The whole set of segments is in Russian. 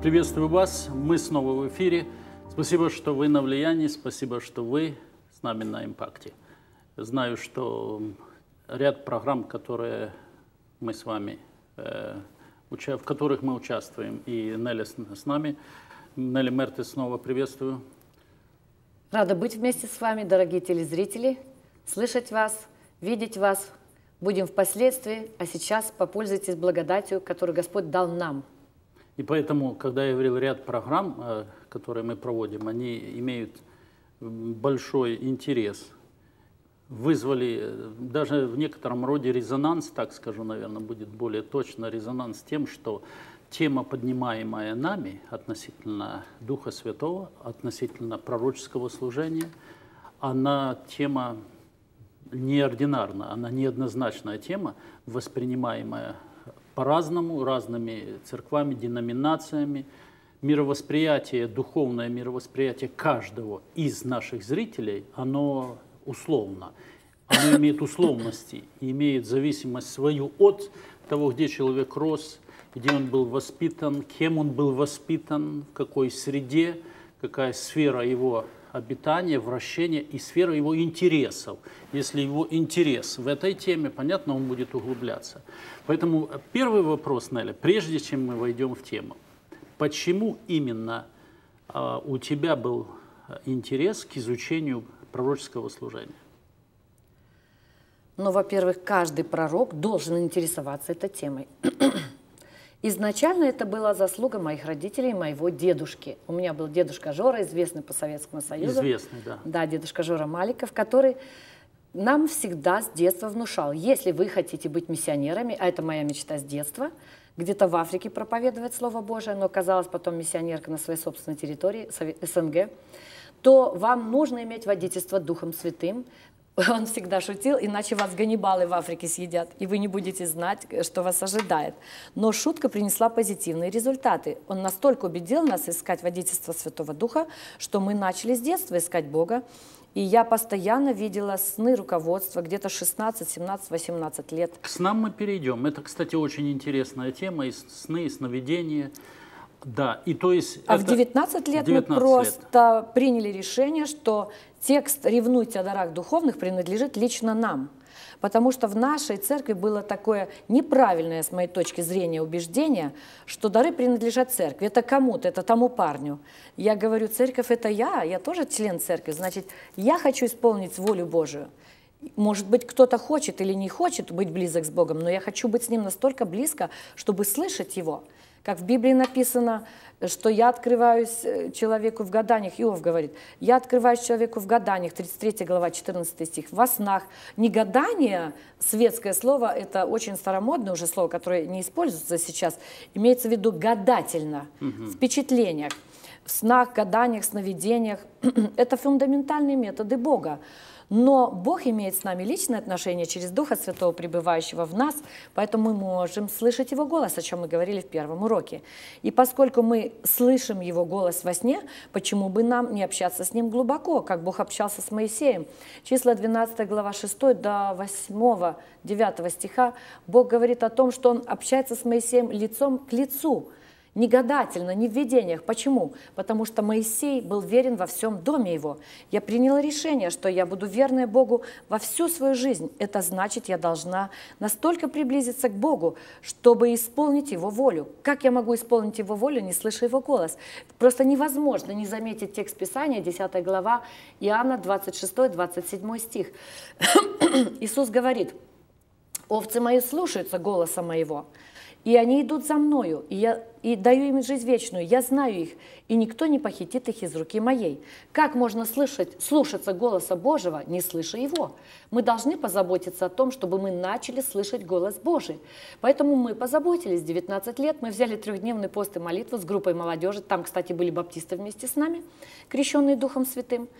Приветствую вас, мы снова в эфире. Спасибо, что вы на влиянии, спасибо, что вы с нами на импакте. Знаю, что ряд программ, которые мы с вами, в которых мы участвуем, и Нелли с нами. Нелли Мертес, снова приветствую. Рада быть вместе с вами, дорогие телезрители, слышать вас, видеть вас. Будем впоследствии, а сейчас попользуйтесь благодатью, которую Господь дал нам. И поэтому, когда я говорил ряд программ, которые мы проводим, они имеют большой интерес, вызвали даже в некотором роде резонанс, так скажу, наверное, будет более точно, резонанс тем, что тема, поднимаемая нами относительно Духа Святого, относительно пророческого служения, она тема неординарна, она неоднозначная тема, воспринимаемая по-разному, разными церквами, деноминациями. Мировосприятие, духовное мировосприятие каждого из наших зрителей, оно условно. Оно имеет условности, имеет зависимость свою от того, где человек рос, где он был воспитан, кем он был воспитан, в какой среде, какая сфера его обитания, вращения и сфера его интересов. Если его интерес в этой теме, понятно, он будет углубляться. Поэтому первый вопрос, Нелли, прежде чем мы войдем в тему. Почему именно у тебя был интерес к изучению пророческого служения? Ну, во-первых, каждый пророк должен интересоваться этой темой. Изначально это была заслуга моих родителей и моего дедушки. У меня был дедушка Жора, известный по Советскому Союзу. Известный, да. Да, дедушка Жора Маликов, который нам всегда с детства внушал: если вы хотите быть миссионерами, а это моя мечта с детства, где-то в Африке проповедовать Слово Божие, но оказалась потом миссионерка на своей собственной территории, СНГ, то вам нужно иметь водительство Духом Святым. Он всегда шутил: иначе вас ганнибалы в Африке съедят, и вы не будете знать, что вас ожидает. Но шутка принесла позитивные результаты. Он настолько убедил нас искать водительство Святого Духа, что мы начали с детства искать Бога. И я постоянно видела сны руководства, где-то 16, 17, 18 лет. К снам мы перейдем. Это, кстати, очень интересная тема, и сны, и сновидения. Да, и то есть... А в 19 лет мы просто приняли решение, что текст «Ревнуйте о дарах духовных» принадлежит лично нам. Потому что в нашей церкви было такое неправильное, с моей точки зрения, убеждение, что дары принадлежат церкви. Это кому-то, это тому парню. Я говорю: церковь — это я тоже член церкви, значит, я хочу исполнить волю Божию. Может быть, кто-то хочет или не хочет быть близок с Богом, но я хочу быть с Ним настолько близко, чтобы слышать Его. Как в Библии написано, что я открываюсь человеку в гаданиях, Иов говорит, я открываюсь человеку в гаданиях, 33 глава, 14 стих, во снах. Не гадание, светское слово, это очень старомодное уже слово, которое не используется сейчас, имеется в виду гадательно, в впечатлениях, в снах, гаданиях, сновидениях. Это фундаментальные методы Бога. Но Бог имеет с нами личное отношение через Духа Святого, пребывающего в нас, поэтому мы можем слышать Его голос, о чем мы говорили в первом уроке. И поскольку мы слышим Его голос во сне, почему бы нам не общаться с Ним глубоко, как Бог общался с Моисеем? Числа 12 глава 6 до 8-9 стиха Бог говорит о том, что Он общается с Моисеем лицом к лицу. Не гадательно, не в видениях. Почему? Потому что Моисей был верен во всем доме его. Я приняла решение, что я буду верной Богу во всю свою жизнь. Это значит, я должна настолько приблизиться к Богу, чтобы исполнить Его волю. Как я могу исполнить Его волю, не слыша Его голос? Просто невозможно не заметить текст Писания, 10 глава, Иоанна, 26-27 стих. Иисус говорит: «Овцы мои слушаются голоса моего, и они идут за мною, и даю им жизнь вечную, я знаю их, и никто не похитит их из руки моей». Как можно слушаться голоса Божьего, не слыша Его? Мы должны позаботиться о том, чтобы мы начали слышать голос Божий. Поэтому мы позаботились. 19 лет мы взяли 3-дневный пост и молитву с группой молодежи. Там, кстати, были баптисты вместе с нами, крещенные Духом Святым.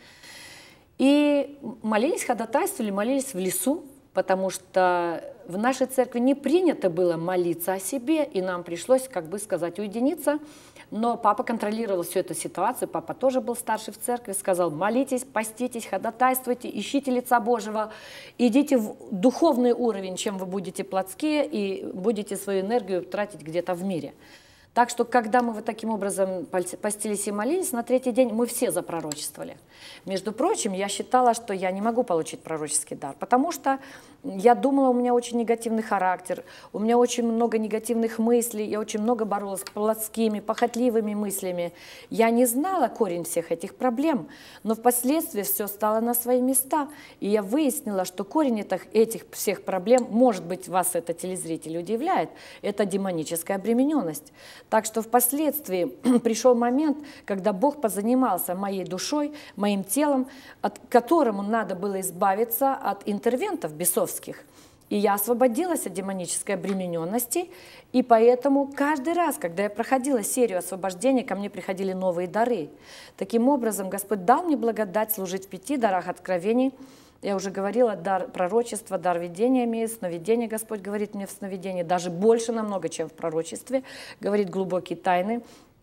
И молились, ходатайствовали, молились в лесу, потому что в нашей церкви не принято было молиться о себе, и нам пришлось, как бы сказать, уединиться. Но папа контролировал всю эту ситуацию, папа тоже был старший в церкви, сказал: молитесь, поститесь, ходатайствуйте, ищите лица Божьего, идите в духовный уровень, чем вы будете плотские, и будете свою энергию тратить где-то в мире. Так что, когда мы вот таким образом постились и молились, на третий день мы все запророчествовали. Между прочим, я считала, что я не могу получить пророческий дар, потому что я думала, у меня очень негативный характер, у меня очень много негативных мыслей, я очень много боролась с плотскими, похотливыми мыслями. Я не знала корень всех этих проблем, но впоследствии все стало на свои места, и я выяснила, что корень этих всех проблем, может быть, вас это, телезрители, удивляет, это демоническая обремененность. Так что впоследствии пришел момент, когда Бог позанимался моей душой, моим телом, от которому надо было избавиться от интервентов бесовских. И я освободилась от демонической обремененности, и поэтому каждый раз, когда я проходила серию освобождения, ко мне приходили новые дары. Таким образом, Господь дал мне благодать служить в 5 дарах откровений. Я уже говорила, дар пророчества, дар видения имеет, сновидение Господь говорит мне в сновидении, даже больше намного, чем в пророчестве, говорит глубокие тайны.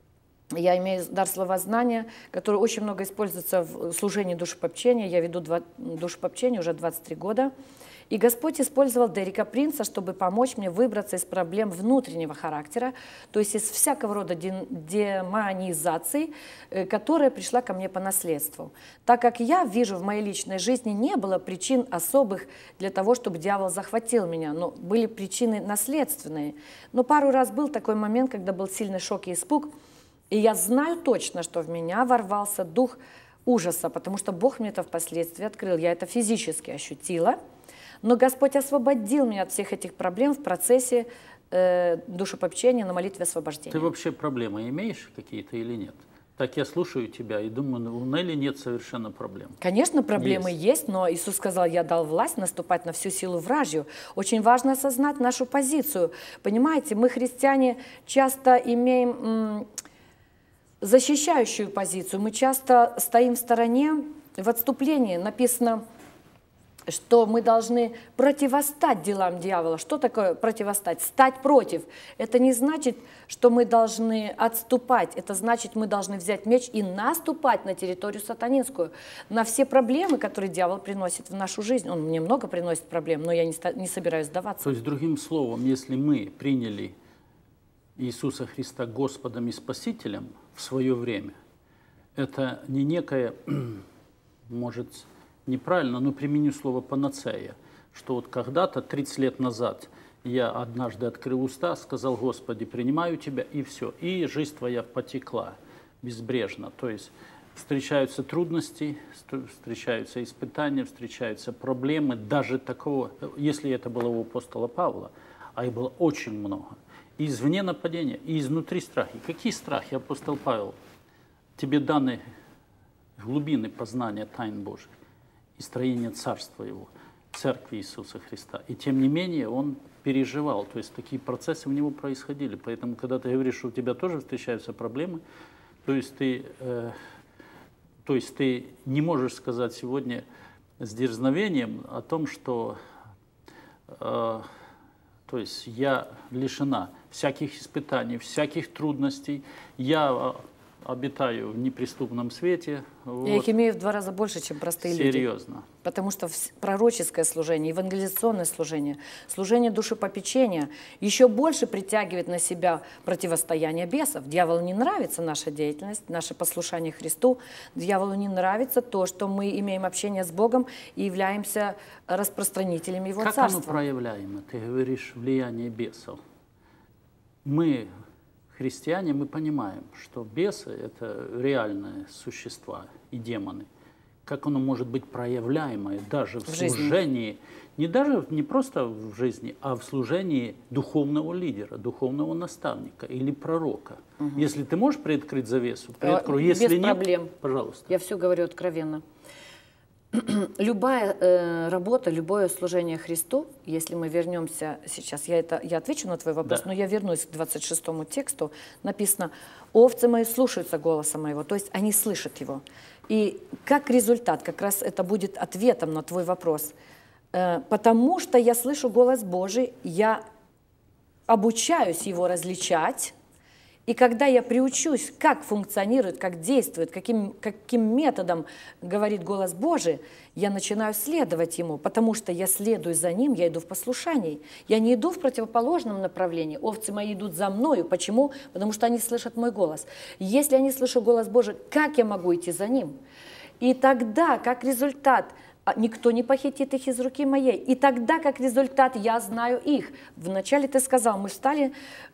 Я имею дар словознания, который очень много используется в служении душепопчения. Я веду душепопчение уже 23 года. И Господь использовал Дерека Принца, чтобы помочь мне выбраться из проблем внутреннего характера, то есть из всякого рода демонизации, которая пришла ко мне по наследству. Так как я вижу, в моей личной жизни не было причин особых для того, чтобы дьявол захватил меня, но были причины наследственные. Но пару раз был такой момент, когда был сильный шок и испуг, и я знаю точно, что в меня ворвался дух ужаса, потому что Бог мне это впоследствии открыл. Я это физически ощутила. Но Господь освободил меня от всех этих проблем в процессе душепопчения на молитве освобождения. Ты вообще проблемы имеешь какие-то или нет? Так я слушаю тебя и думаю, у Нелли нет совершенно проблем. Конечно, проблемы есть, но Иисус сказал, я дал власть наступать на всю силу вражью. Очень важно осознать нашу позицию. Понимаете, мы, христиане, часто имеем защищающую позицию. Мы часто стоим в стороне, в отступлении. Написано, что мы должны противостать делам дьявола. Что такое противостать? Стать против. Это не значит, что мы должны отступать. Это значит, мы должны взять меч и наступать на территорию сатанинскую, на все проблемы, которые дьявол приносит в нашу жизнь. Он мне много приносит проблем, но я не собираюсь сдаваться. То есть, другим словом, если мы приняли Иисуса Христа Господом и Спасителем в свое время, это не некое, может, неправильно, но применю слово «панацея», что вот когда-то, 30 лет назад, я однажды открыл уста, сказал: «Господи, принимаю Тебя», и все. И жизнь Твоя потекла безбрежно. То есть встречаются трудности, встречаются испытания, встречаются проблемы, даже такого, если это было у апостола Павла, а их было очень много. И извне нападения, и изнутри страхи. Какие страхи, апостол Павел? Тебе даны глубины познания тайн Божьих и строение Царства Его, Церкви Иисуса Христа. И тем не менее он переживал, то есть такие процессы у него происходили. Поэтому, когда ты говоришь, что у тебя тоже встречаются проблемы, то есть ты не можешь сказать сегодня с дерзновением о том, что то есть я лишена всяких испытаний, всяких трудностей, я обитаю в неприступном свете. Я их имею в 2 раза больше, чем простые люди. Серьезно. Потому что пророческое служение, евангелизационное служение, служение душепопечения еще больше притягивает на себя противостояние бесов. Дьяволу не нравится наша деятельность, наше послушание Христу. Дьяволу не нравится то, что мы имеем общение с Богом и являемся распространителями Его Царства. Как оно проявляемо? Ты говоришь влияние бесов. Мы, христиане, мы понимаем, что бесы – это реальные существа и демоны. Как оно может быть проявляемое даже в служении, не просто в жизни, а в служении духовного лидера, духовного наставника или пророка. Угу. Если ты можешь приоткрыть завесу, приоткрой. Если без проблем. Пожалуйста. Я все говорю откровенно. Любая работа, любое служение Христу, если мы вернемся сейчас, я отвечу на твой вопрос, да. Но я вернусь к 26-му тексту, написано: «Овцы мои слушаются голоса моего», то есть они слышат его. И как результат, как раз это будет ответом на твой вопрос, потому что я слышу голос Божий, я обучаюсь его различать, И когда я приучусь, как функционирует, как действует, каким методом говорит голос Божий, я начинаю следовать ему, потому что я следую за ним, я иду в послушании. Я не иду в противоположном направлении. Овцы мои идут за мною. Почему? Потому что они слышат мой голос. Если я не слышу голос Божий, как я могу идти за ним? И тогда, как результат, никто не похитит их из руки моей. И тогда, как результат, я знаю их. Вначале ты сказал, мы встали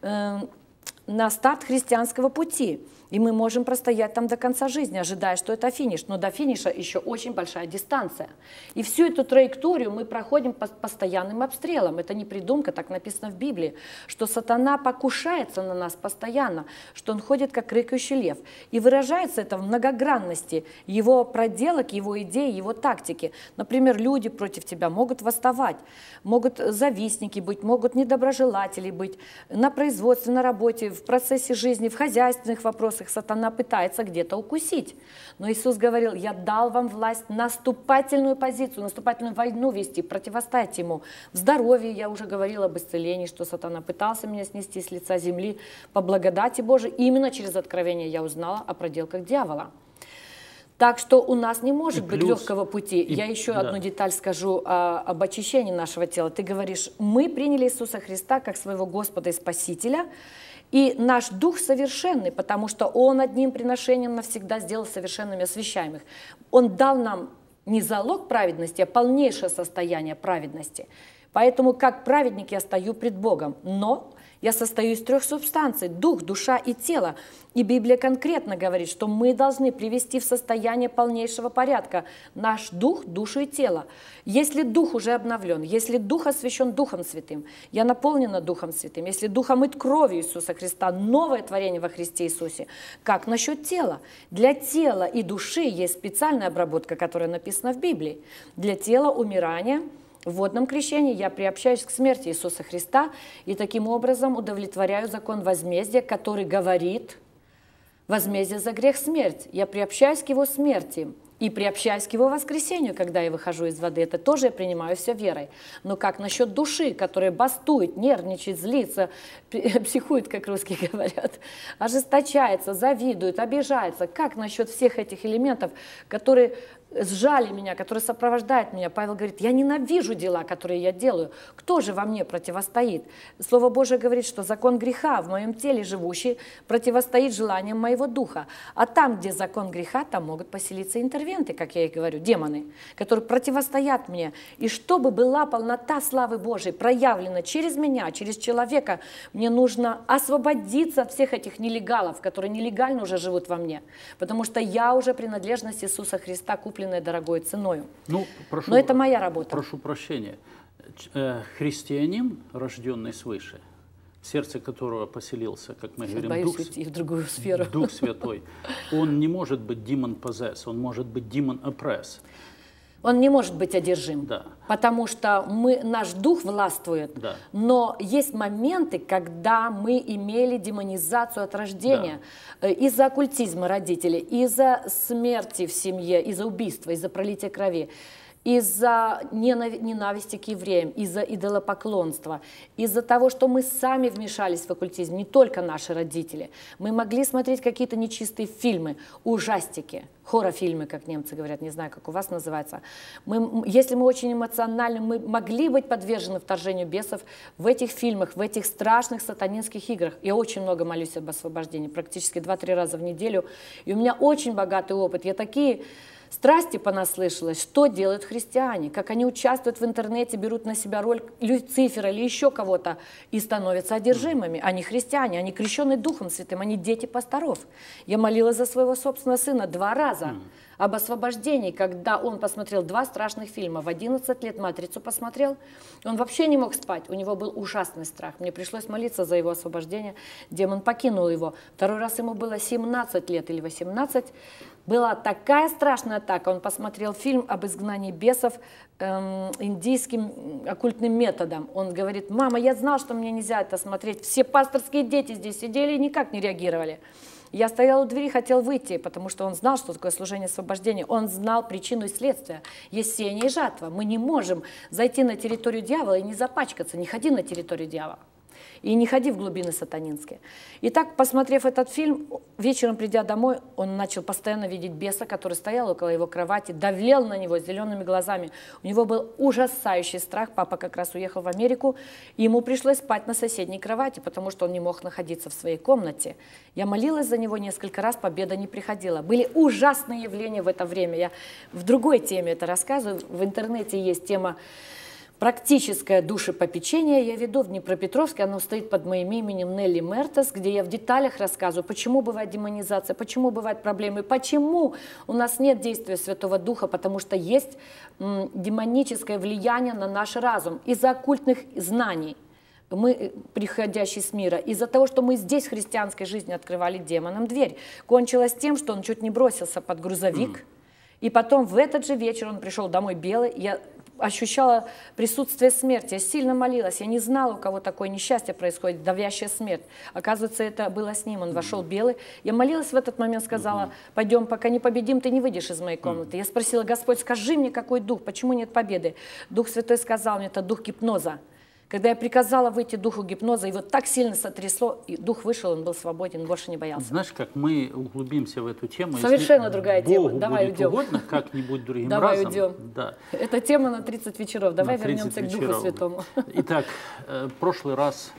на старт христианского пути. И мы можем простоять там до конца жизни, ожидая, что это финиш. Но до финиша еще очень большая дистанция. И всю эту траекторию мы проходим по постоянным обстрелам. Это не придумка, так написано в Библии, что сатана покушается на нас постоянно, что он ходит как рыкающий лев. И выражается это в многогранности его проделок, его идей, его тактики. Например, люди против тебя могут восставать, могут завистники быть, могут недоброжелатели быть на производстве, на работе, в процессе жизни, в хозяйственных вопросах. Сатана пытается где-то укусить. Но Иисус говорил, я дал вам власть наступательную позицию, наступательную войну вести, противостоять ему. В здоровье я уже говорила об исцелении, что сатана пытался меня снести с лица земли. По благодати Божией именно через откровение я узнала о проделках дьявола. Так что у нас не может быть легкого пути. Я еще одну деталь скажу об очищении нашего тела. Ты говоришь, мы приняли Иисуса Христа как своего Господа и Спасителя, и наш дух совершенный, потому что Он одним приношением навсегда сделал совершенными освящаемых. Он дал нам не залог праведности, а полнейшее состояние праведности. Поэтому как праведник я стою пред Богом, но я состою из 3 субстанций – дух, душа и тело. И Библия конкретно говорит, что мы должны привести в состояние полнейшего порядка наш дух, душу и тело. Если дух уже обновлен, если дух освящен Духом Святым, я наполнена Духом Святым, если дух омыт кровью Иисуса Христа, новое творение во Христе Иисусе, как насчет тела? Для тела и души есть специальная обработка, которая написана в Библии. Для тела умирание – в водном крещении я приобщаюсь к смерти Иисуса Христа и таким образом удовлетворяю закон возмездия, который говорит, возмездие за грех – смерть. Я приобщаюсь к его смерти и приобщаюсь к его воскресению, когда я выхожу из воды. Это тоже я принимаю все верой. Но как насчет души, которая бастует, нервничает, злится, психует, как русские говорят, ожесточается, завидует, обижается? Как насчет всех этих элементов, которые сжали меня, которые сопровождают меня? Павел говорит, я ненавижу дела, которые я делаю. Кто же во мне противостоит? Слово Божие говорит, что закон греха в моем теле живущий противостоит желаниям моего духа. А там, где закон греха, там могут поселиться интервенты, как я и говорю, демоны, которые противостоят мне. И чтобы была полнота славы Божией проявлена через меня, через человека, мне нужно освободиться от всех этих нелегалов, которые нелегально уже живут во мне. Потому что я уже принадлежность Иисуса Христа, купленная дорогой ценою. Но это моя работа. Прошу прощения. Христианин, рожденный свыше, в сердце которого поселился, как мы говорим, в другую сферу. Дух Святой, он не может быть demon possess, он может быть demon oppress. Он не может быть одержим, потому что наш дух властвует, но есть моменты, когда мы имели демонизацию от рождения из-за оккультизма родителей, из-за смерти в семье, из-за убийства, из-за пролития крови, из-за ненависти к евреям, из-за идолопоклонства, из-за того, что мы сами вмешались в оккультизм, не только наши родители. Мы могли смотреть какие-то нечистые фильмы, ужастики, хоррор-фильмы, как немцы говорят, не знаю, как у вас называется. Если мы очень эмоциональны, мы могли быть подвержены вторжению бесов в этих фильмах, в этих страшных сатанинских играх. Я очень много молюсь об освобождении, практически 2-3 раза в неделю. И у меня очень богатый опыт. Я такие страсти понаслышалась, что делают христиане, как они участвуют в интернете, берут на себя роль Люцифера или еще кого-то и становятся одержимыми. Они христиане, они крещены Духом Святым, они дети пасторов. Я молилась за своего собственного сына 2 раза об освобождении, когда он посмотрел 2 страшных фильма. В 11 лет «Матрицу» посмотрел, он вообще не мог спать, у него был ужасный страх. Мне пришлось молиться за его освобождение, демон покинул его. 2-й раз ему было 17 лет или 18. Была такая страшная атака, он посмотрел фильм об изгнании бесов индийским оккультным методом. Он говорит, мама, я знал, что мне нельзя это смотреть, все пасторские дети здесь сидели и никак не реагировали. Я стоял у двери, хотел выйти, потому что он знал, что такое служение освобождения. Он знал причину и следствие. Есть сеяние и жатва. Мы не можем зайти на территорию дьявола и не запачкаться. Не ходи на территорию дьявола. И не ходи в глубины сатанинские. Итак, посмотрев этот фильм, вечером придя домой, он начал постоянно видеть беса, который стоял около его кровати, давлел на него зелеными глазами. У него был ужасающий страх. Папа как раз уехал в Америку, и ему пришлось спать на соседней кровати, потому что он не мог находиться в своей комнате. Я молилась за него несколько раз, победа не приходила. Были ужасные явления в это время. Я в другой теме это рассказываю. В интернете есть тема «Практическое душепопечение» я веду в Днепропетровске, оно стоит под моим именем Нелли Мертес, где я в деталях рассказываю, почему бывает демонизация, почему бывают проблемы, почему у нас нет действия Святого Духа, потому что есть демоническое влияние на наш разум из-за оккультных знаний. Мы, приходящие с мира, из-за того, что мы здесь в христианской жизни открывали демонам дверь, кончилось тем, что он чуть не бросился под грузовик, и потом в этот же вечер он пришел домой белый, я ощущала присутствие смерти, я сильно молилась, я не знала, у кого такое несчастье происходит, давящая смерть. Оказывается, это было с ним, он вошел белый. Я молилась в этот момент, сказала: пойдем, пока не победим, ты не выйдешь из моей комнаты. Я спросила: Господь, скажи мне, какой дух, почему нет победы? Дух Святой сказал мне: это дух гипноза. Когда я приказала выйти духу гипноза, его так сильно сотрясло, и дух вышел, он был свободен, больше не боялся. Знаешь, как мы углубимся в эту тему. Совершенно другая тема. Богу давай будет уйдем. Угодно, как-нибудь другим давай разом. Уйдем. Да. Это тема на 30 вечеров. Давай на 30 вернемся вечеров. К Духу Святому. Итак, в прошлый раз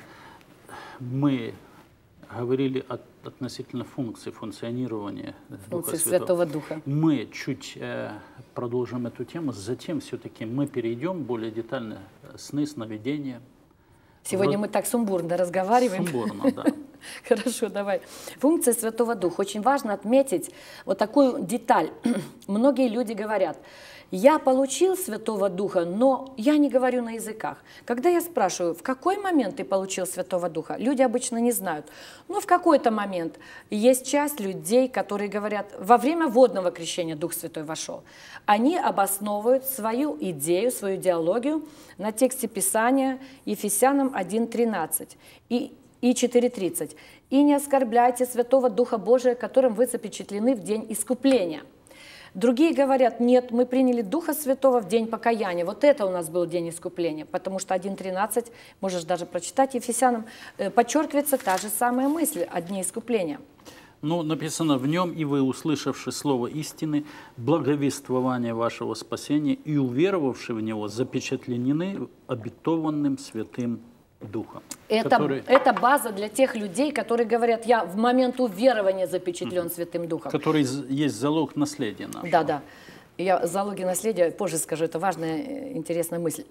мы говорили относительно функционирования Духа Святого Духа. Мы чуть продолжим эту тему, затем все-таки мы перейдем более детально сны, сновидения. Сегодня мы так сумбурно разговариваем. Сумбурно, да. Хорошо, давай. Функция Святого Духа. Очень важно отметить вот такую деталь. Многие люди говорят: я получил Святого Духа, но я не говорю на языках. Когда я спрашиваю, в какой момент ты получил Святого Духа, люди обычно не знают. Но в какой-то момент есть часть людей, которые говорят: во время водного крещения Дух Святой вошел. Они обосновывают свою идею, свою идеологию на тексте Писания Ефесянам 1:13 и 4:30. «И не оскорбляйте Святого Духа Божия, которым вы запечатлены в день искупления». Другие говорят: нет, мы приняли Духа Святого в день покаяния. Вот это у нас был день искупления, потому что 1:13, можешь даже прочитать Ефесянам, подчеркивается та же самая мысль о дне искупления. Ну, написано: в нем и вы, услышавши слово истины, благовествование вашего спасения, и уверовавши в него, запечатлены обетованным Святым Духом. Это база для тех людей, которые говорят: я в момент уверования запечатлен Святым Духом. Который есть залог наследия нашего. Да, да. Я залоги наследия позже скажу, это важная, интересная мысль.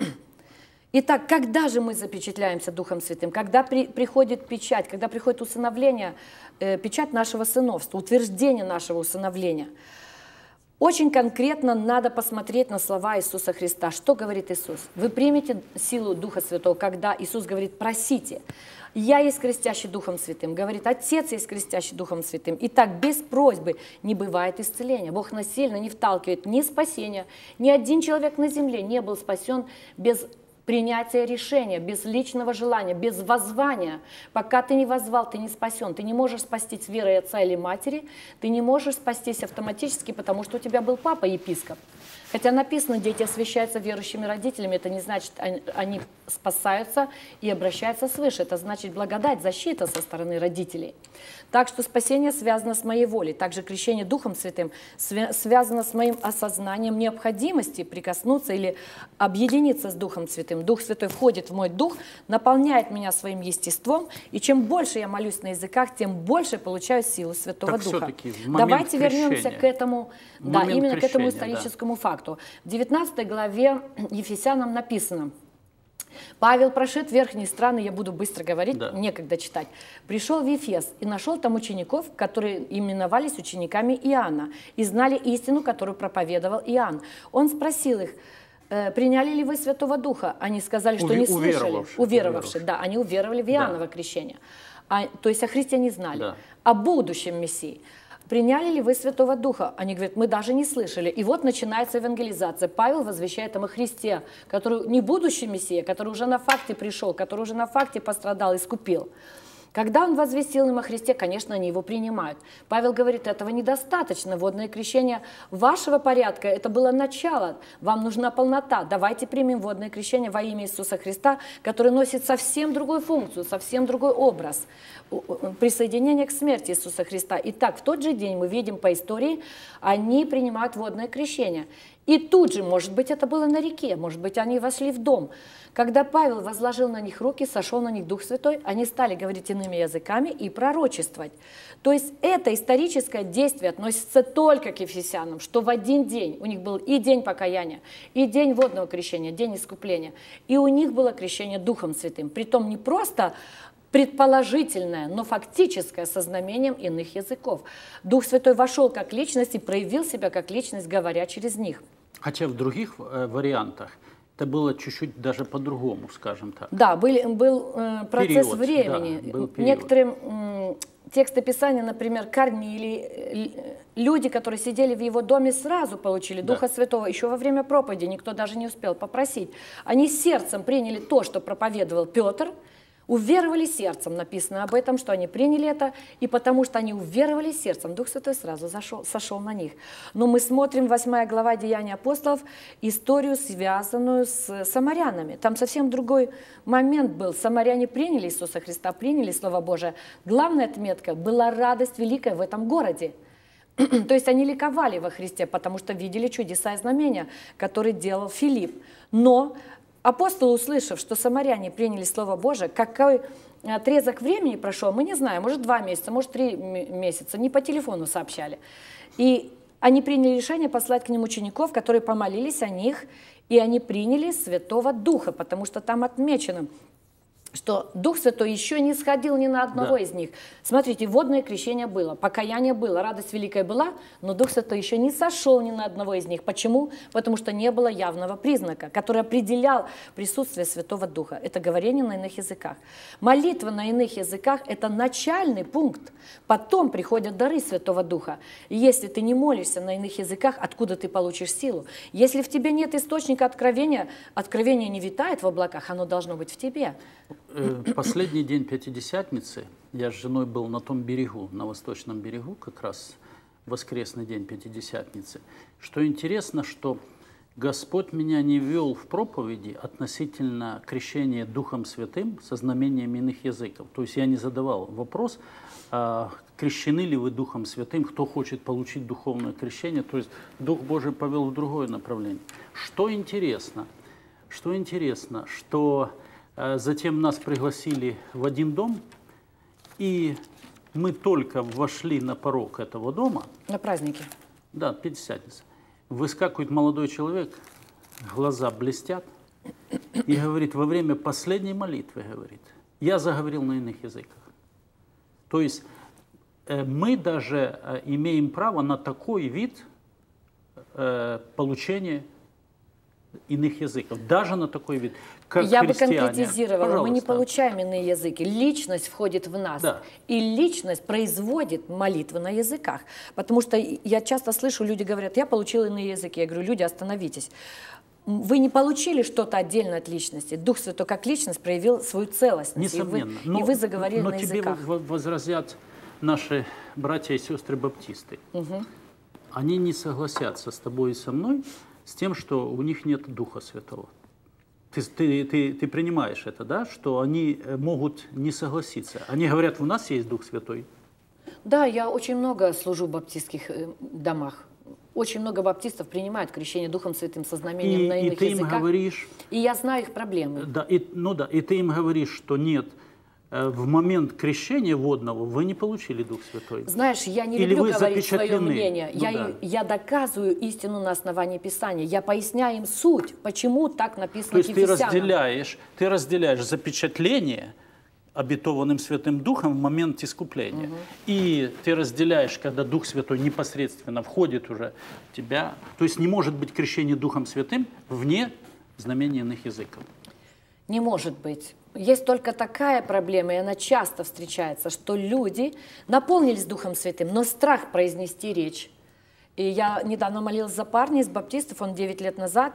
Итак, когда же мы запечатляемся Духом Святым? Когда приходит печать, когда приходит усыновление, печать нашего сыновства, утверждение нашего усыновления. Очень конкретно надо посмотреть на слова Иисуса Христа. Что говорит Иисус? Вы примете силу Духа Святого, когда Иисус говорит: просите. Я есть крестящий Духом Святым. Говорит: Отец есть крестящий Духом Святым. Итак, без просьбы не бывает исцеления. Бог насильно не вталкивает ни спасения. Ни один человек на земле не был спасен без принятия решения, без личного желания, без воззвания. Пока ты не воззвал, ты не спасен. Ты не можешь спастись верой отца или матери, ты не можешь спастись автоматически, потому что у тебя был папа епископ. Хотя написано: дети освящаются верующими родителями, это не значит, они спасаются и обращаются свыше. Это значит благодать, защита со стороны родителей. Так что спасение связано с моей волей. Также крещение Духом Святым связано с моим осознанием необходимости прикоснуться или объединиться с Духом Святым. Дух Святой входит в мой дух, наполняет меня своим естеством, и чем больше я молюсь на языках, тем больше получаю силу Святого Духа. Давайте вернемся к этому, именно к этому историческому факту. В 19 главе Ефесянам написано: Павел прошед верхние страны, я буду быстро говорить, некогда читать. Пришел в Ефес и нашел там учеников, которые именовались учениками Иоанна, и знали истину, которую проповедовал Иоанн. Он спросил их: приняли ли вы Святого Духа? Они сказали, что не слышали. Уверовавшие, да, они уверовали в Иоанново крещение. То есть о Христе не знали, о будущем Мессии. Приняли ли вы Святого Духа? Они говорят: мы даже не слышали. И вот начинается евангелизация. Павел возвещает им о Христе, который не будущий Мессия, который уже на факте пришел, который уже на факте пострадал, искупил. Когда он возвестил им о Христе, конечно, они его принимают. Павел говорит, этого недостаточно. Водное крещение вашего порядка, это было начало. Вам нужна полнота. Давайте примем водное крещение во имя Иисуса Христа, который носит совсем другую функцию, совсем другой образ. Присоединение к смерти Иисуса Христа. Итак, в тот же день мы видим по истории, они принимают водное крещение. И тут же, может быть, это было на реке, может быть, они вошли в дом. Когда Павел возложил на них руки, сошел на них Дух Святой, они стали говорить иными языками и пророчествовать. То есть это историческое действие относится только к ефесянам, что в один день у них был и день покаяния, и день водного крещения, день искупления, и у них было крещение Духом Святым. Притом не просто предположительное, но фактическое со знамением иных языков. Дух Святой вошел как личность и проявил себя как личность, говоря через них. Хотя в других вариантах это было чуть-чуть даже по-другому, скажем так. Да, был процесс период, времени. Да, был некоторые тексты Писания, например, Корнилий, люди, которые сидели в его доме, сразу получили Духа Святого, еще во время проповеди, никто даже не успел попросить. Они сердцем приняли то, что проповедовал Петр, уверовали сердцем, написано об этом, что они приняли это, и потому что они уверовали сердцем, Дух Святой сразу сошел на них. Но мы смотрим 8 глава Деяний апостолов, историю, связанную с самарянами. Там совсем другой момент был. Самаряне приняли Иисуса Христа, приняли Слово Божие. Главная отметка была радость великая в этом городе. То есть они ликовали во Христе, потому что видели чудеса и знамения, которые делал Филипп. Но апостолы, услышав, что самаряне приняли Слово Божие, какой отрезок времени прошел, мы не знаем, может 2 месяца, может 3 месяца, не по телефону сообщали. И они приняли решение послать к ним учеников, которые помолились о них, и они приняли Святого Духа, потому что там отмечено, что Дух Святой еще не сходил ни на одного из них. Смотрите, водное крещение было, покаяние было, радость великая была, но Дух Святой еще не сошел ни на одного из них. Почему? Потому что не было явного признака, который определял присутствие Святого Духа. Это говорение на иных языках. Молитва на иных языках – это начальный пункт. Потом приходят дары Святого Духа. И если ты не молишься на иных языках, откуда ты получишь силу? Если в тебе нет источника откровения, откровение не витает в облаках, оно должно быть в тебе. Последний день Пятидесятницы, я с женой был на том берегу, на восточном берегу, как раз воскресный день Пятидесятницы. Что интересно, что Господь меня не вел в проповеди относительно крещения Духом Святым со знамением иных языков. То есть я не задавал вопрос, крещены ли вы Духом Святым, кто хочет получить духовное крещение. То есть Дух Божий повел в другое направление. Что интересно, что затем нас пригласили в один дом, и мы только вошли на порог этого дома. На празднике. Да, Пятидесятница. Выскакивает молодой человек, глаза блестят, и говорит, во время последней молитвы, говорит, я заговорил на иных языках. То есть мы даже имеем право на такой вид получения иных языков, даже на такой вид, как я христиане. бы конкретизировала, Пожалуйста. Мы не получаем иные языки, личность входит в нас, и личность производит молитвы на языках, потому что я часто слышу, люди говорят, я получил иные языки, я говорю, люди, остановитесь. Вы не получили что-то отдельно от личности. Дух Святой как личность проявил свою целостность, Несомненно. и вы заговорили на языках. Но тебе возразят наши братья и сестры баптисты. Угу. Они не согласятся с тобой и со мной, с тем, что у них нет Духа Святого. Ты принимаешь это, да? Что они могут не согласиться. Они говорят, у нас есть Дух Святой. Да, я очень много служу в баптистских домах. Очень много баптистов принимают крещение Духом Святым со знамением на иных языках. Говоришь, и я знаю их проблемы. Да, и ты им говоришь, что нет, в момент крещения водного вы не получили Дух Святой. Знаешь, я не люблю говорить свое мнение. Я доказываю истину на основании Писания. Я поясняю им суть, почему так написано. То есть ты разделяешь запечатление обетованным Святым Духом в момент искупления. Угу. И ты разделяешь, когда Дух Святой непосредственно входит уже в тебя. То есть не может быть крещение Духом Святым вне знамения иных языков. Не может быть. Есть только такая проблема, и она часто встречается, что люди наполнились Духом Святым, но страх произнести речь. И я недавно молилась за парня из баптистов, он 9 лет назад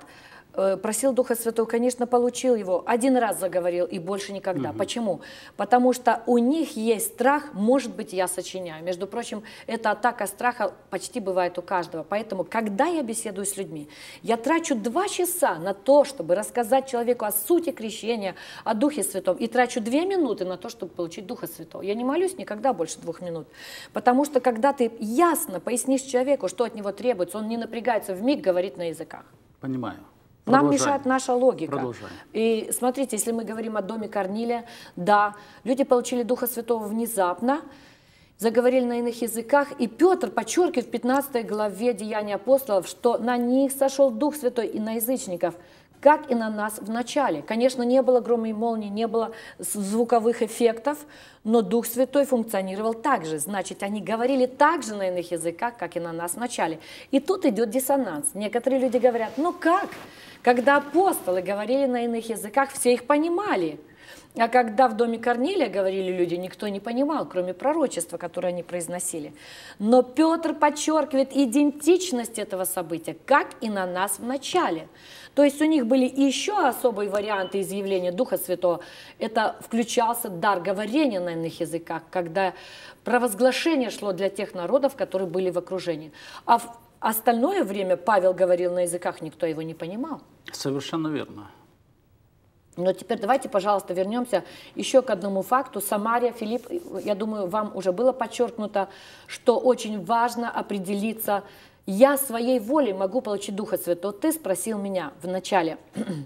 просил Духа Святого, конечно, получил его. Один раз заговорил и больше никогда. Почему? Потому что у них есть страх, может быть, я сочиняю. Между прочим, эта атака страха почти бывает у каждого. Поэтому, когда я беседую с людьми, я трачу 2 часа на то, чтобы рассказать человеку о сути крещения, о Духе Святом, и трачу 2 минуты на то, чтобы получить Духа Святого. Я не молюсь никогда больше 2 минут. Потому что, когда ты ясно пояснишь человеку, что от него требуется, он не напрягается, вмиг говорит на языках. Понимаю. Нам мешает наша логика. Продолжаем. И смотрите, если мы говорим о доме Корнилия, да, люди получили Духа Святого внезапно, заговорили на иных языках, и Петр подчеркивает в 15 главе Деяний апостолов, что на них сошел Дух Святой и на язычников, как и на нас в начале. Конечно, не было грома и молнии, не было звуковых эффектов, но Дух Святой функционировал так же. Значит, они говорили так же на иных языках, как и на нас в начале. И тут идет диссонанс. Некоторые люди говорят, ну как? Когда апостолы говорили на иных языках, все их понимали. А когда в доме Корнилия говорили люди, никто не понимал, кроме пророчества, которое они произносили. Но Петр подчеркивает идентичность этого события, как и на нас в начале. То есть у них были еще особые варианты изъявления Духа Святого. Это включался дар говорения на иных языках, когда провозглашение шло для тех народов, которые были в окружении. А в остальное время Павел говорил на языках, никто его не понимал. Совершенно верно. Но теперь давайте, пожалуйста, вернемся еще к одному факту. Самария, Филипп, я думаю, вам уже было подчеркнуто, что очень важно определиться, я своей волей могу получить Духа Святого. Ты спросил меня в начале,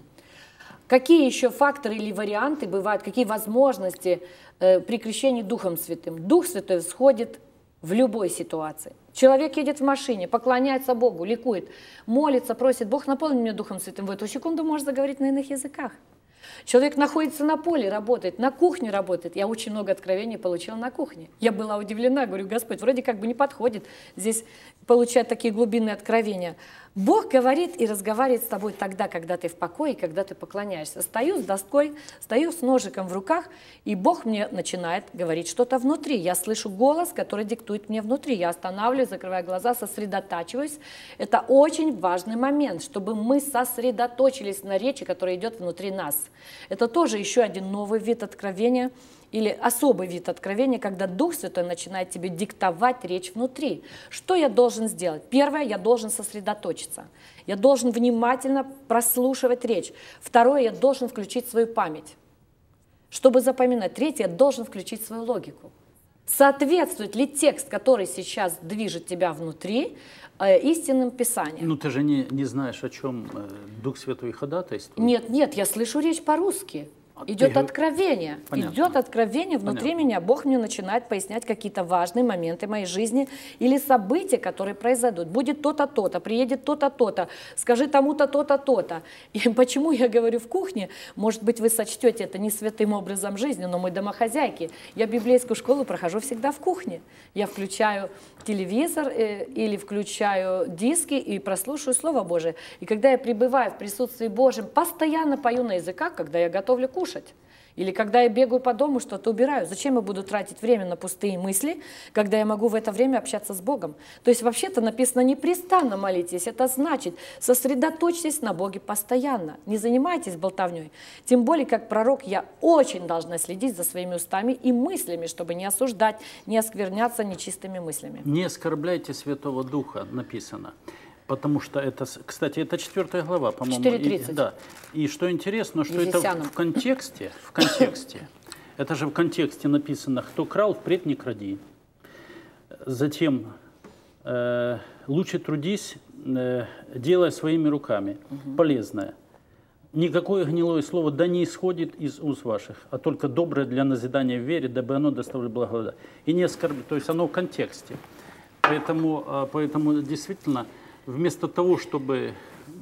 какие еще факторы или варианты бывают, какие возможности при крещении Духом Святым. Дух Святой всходит в любой ситуации. Человек едет в машине, поклоняется Богу, ликует, молится, просит, Бог, наполни меня Духом Святым. В эту секунду может заговорить на иных языках. Человек находится на поле, работает, на кухне работает. Я очень много откровений получила на кухне. Я была удивлена, говорю, Господь, вроде как бы не подходит здесь получать такие глубинные откровения. Бог говорит и разговаривает с тобой тогда, когда ты в покое, когда ты поклоняешься. Стою с доской, стою с ножиком в руках, и Бог мне начинает говорить что-то внутри. Я слышу голос, который диктует мне внутри. Я останавливаюсь, закрываю глаза, сосредотачиваюсь. Это очень важный момент, чтобы мы сосредоточились на речи, которая идет внутри нас. Это тоже еще один новый вид откровения, или особый вид откровения, когда Дух Святой начинает тебе диктовать речь внутри. Что я должен сделать? Первое, я должен сосредоточиться. Я должен внимательно прослушивать речь. Второе, я должен включить свою память, чтобы запоминать. Третье, я должен включить свою логику. Соответствует ли текст, который сейчас движет тебя внутри, истинным Писанием? Ну ты же не знаешь, о чем Дух Святой ходатайствует. Нет, я слышу речь по-русски. Идет откровение. Понятно. Идет откровение внутри Понятно. Меня. Бог мне начинает пояснять какие-то важные моменты моей жизни или события, которые произойдут. Будет то-то, то-то, приедет то-то, то-то, скажи тому-то, то-то, то-то. И почему я говорю в кухне? Может быть, вы сочтете это не святым образом жизни, но мы домохозяйки. Я библейскую школу прохожу всегда в кухне. Я включаю телевизор или включаю диски и прослушаю Слово Божие. И когда я пребываю в присутствии Божьем, постоянно пою на языках, когда я готовлю кушать. Или когда я бегаю по дому, что-то убираю. Зачем я буду тратить время на пустые мысли, когда я могу в это время общаться с Богом? То есть вообще-то написано «непрестанно молитесь». Это значит сосредоточьтесь на Боге постоянно. Не занимайтесь болтовней. Тем более, как пророк, я очень должна следить за своими устами и мыслями, чтобы не осуждать, не оскверняться нечистыми мыслями. Не оскорбляйте Святого Духа, написано. Потому что это, кстати, это 4 глава, по-моему. 4:30. Да. И что интересно, что Ефесянам. это в контексте, это же в контексте написано, кто крал, впредь не кради. Затем, лучше трудись, делая своими руками, полезное. Никакое гнилое слово да не исходит из уст ваших, а только доброе для назидания в вере, дабы оно доставляло благодать. И не оскорбить, то есть оно в контексте. Поэтому действительно, вместо того, чтобы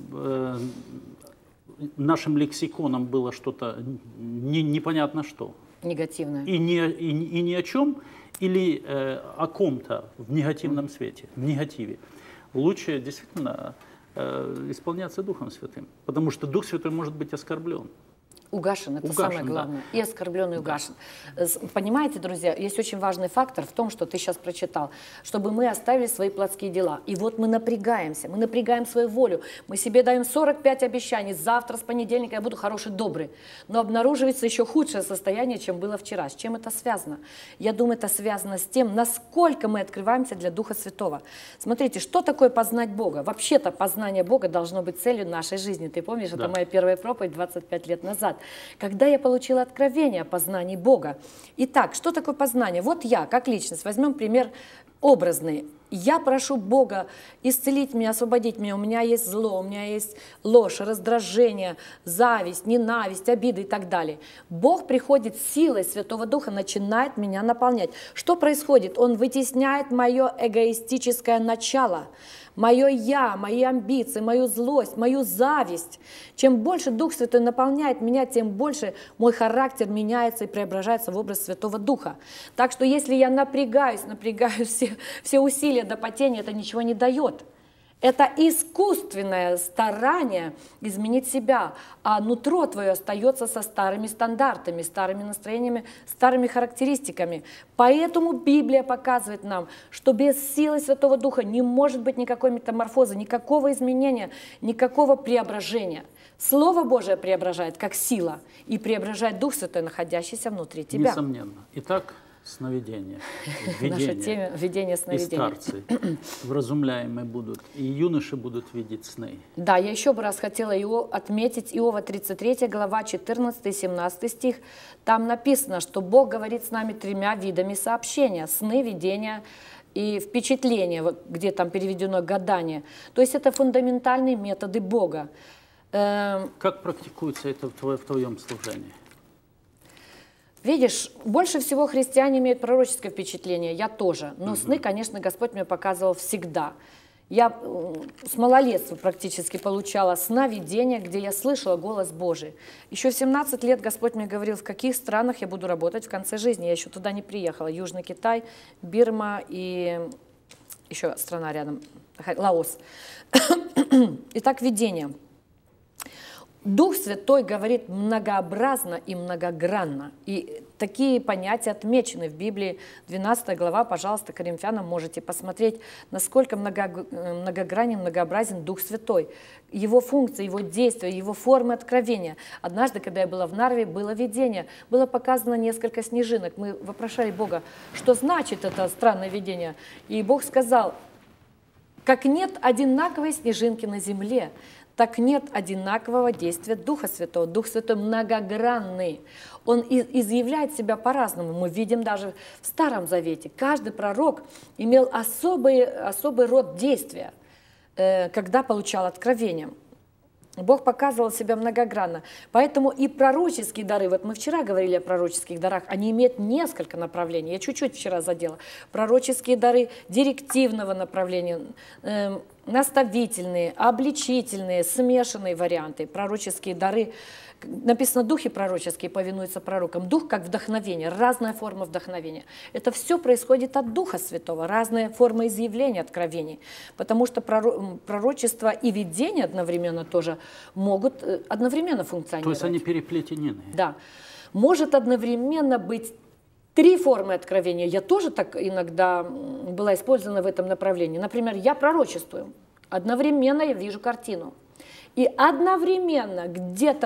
нашим лексиконом было что-то непонятно что. Негативное. И ни о чем, или о ком-то в негативном свете, в негативе. Лучше действительно исполняться Духом Святым. Потому что Дух Святой может быть оскорблен. Угашен, это самое главное. Да. И оскорблен, и угашен. Понимаете, друзья, есть очень важный фактор в том, что ты сейчас прочитал, чтобы мы оставили свои плотские дела. И вот мы напрягаемся, мы напрягаем свою волю, мы себе даем 45 обещаний, завтра, с понедельника я буду хороший, добрый. Но обнаруживается еще худшее состояние, чем было вчера. С чем это связано? Я думаю, это связано с тем, насколько мы открываемся для Духа Святого. Смотрите, что такое познать Бога? Вообще-то познание Бога должно быть целью нашей жизни. Ты помнишь, это моя первая проповедь 25 лет назад. Когда я получила откровение о познании Бога. Итак, что такое познание? Вот я, как личность, возьмем пример образный. Я прошу Бога исцелить меня, освободить меня. У меня есть зло, у меня есть ложь, раздражение, зависть, ненависть, обиды и так далее. Бог приходит силой Святого Духа, начинает меня наполнять. Что происходит? Он вытесняет мое эгоистическое начало, мое «я», мои амбиции, мою злость, мою зависть. Чем больше Дух Святой наполняет меня, тем больше мой характер меняется и преображается в образ Святого Духа. Так что если я напрягаю все усилия до потения, это ничего не дает. Это искусственное старание изменить себя, а нутро твое остается со старыми стандартами, старыми настроениями, старыми характеристиками. Поэтому Библия показывает нам, что без силы Святого Духа не может быть никакой метаморфозы, никакого изменения, никакого преображения. Слово Божие преображает как сила, и преображает Дух Святой, находящийся внутри тебя. Несомненно. Итак, сновидение, видение сновидения. И старцы вразумляемые будут, и юноши будут видеть сны. Да, я еще бы раз хотела отметить Иова 33 глава 14 и 17 стих. Там написано, что Бог говорит с нами 3 видами сообщения: сны, видения и впечатления, вот где там переведено гадание. То есть это фундаментальные методы Бога. Как практикуется это в твоем служении? Видишь, больше всего христиане имеют пророческое впечатление, я тоже. Но сны, конечно, Господь мне показывал всегда. Я с малолетства практически получала сновидения, где я слышала голос Божий. Еще в 17 лет Господь мне говорил, в каких странах я буду работать в конце жизни. Я еще туда не приехала. Южный Китай, Бирма и еще страна рядом, Лаос. Итак, видение. Дух Святой говорит многообразно и многогранно. И такие понятия отмечены в Библии. 12 глава, пожалуйста, Коринфянам можете посмотреть, насколько многогранен, многообразен Дух Святой. Его функции, его действия, его формы откровения. Однажды, когда я была в Нарве, было видение. Было показано несколько снежинок. Мы вопрошали Бога, что значит это странное видение. И Бог сказал, как нет одинаковой снежинки на земле, так нет одинакового действия Духа Святого. Дух Святой многогранный. Он изъявляет себя по-разному. Мы видим даже в Старом Завете. Каждый пророк имел особый род действия, когда получал откровение. Бог показывал себя многогранно. Поэтому и пророческие дары, вот мы вчера говорили о пророческих дарах, они имеют несколько направлений. Я чуть-чуть вчера задела. Пророческие дары директивного направления, наставительные, обличительные, смешанные варианты. Пророческие дары, написано, духи пророческие повинуются пророкам. Дух как вдохновение, разная форма вдохновения. Это все происходит от Духа Святого, разные формы изъявления откровений. Потому что пророчество и видение одновременно тоже могут одновременно функционировать. То есть они переплетены. Да. Может одновременно быть 3 формы откровения. Я тоже так иногда была использована в этом направлении. Например, я пророчествую. Одновременно я вижу картину. И одновременно где-то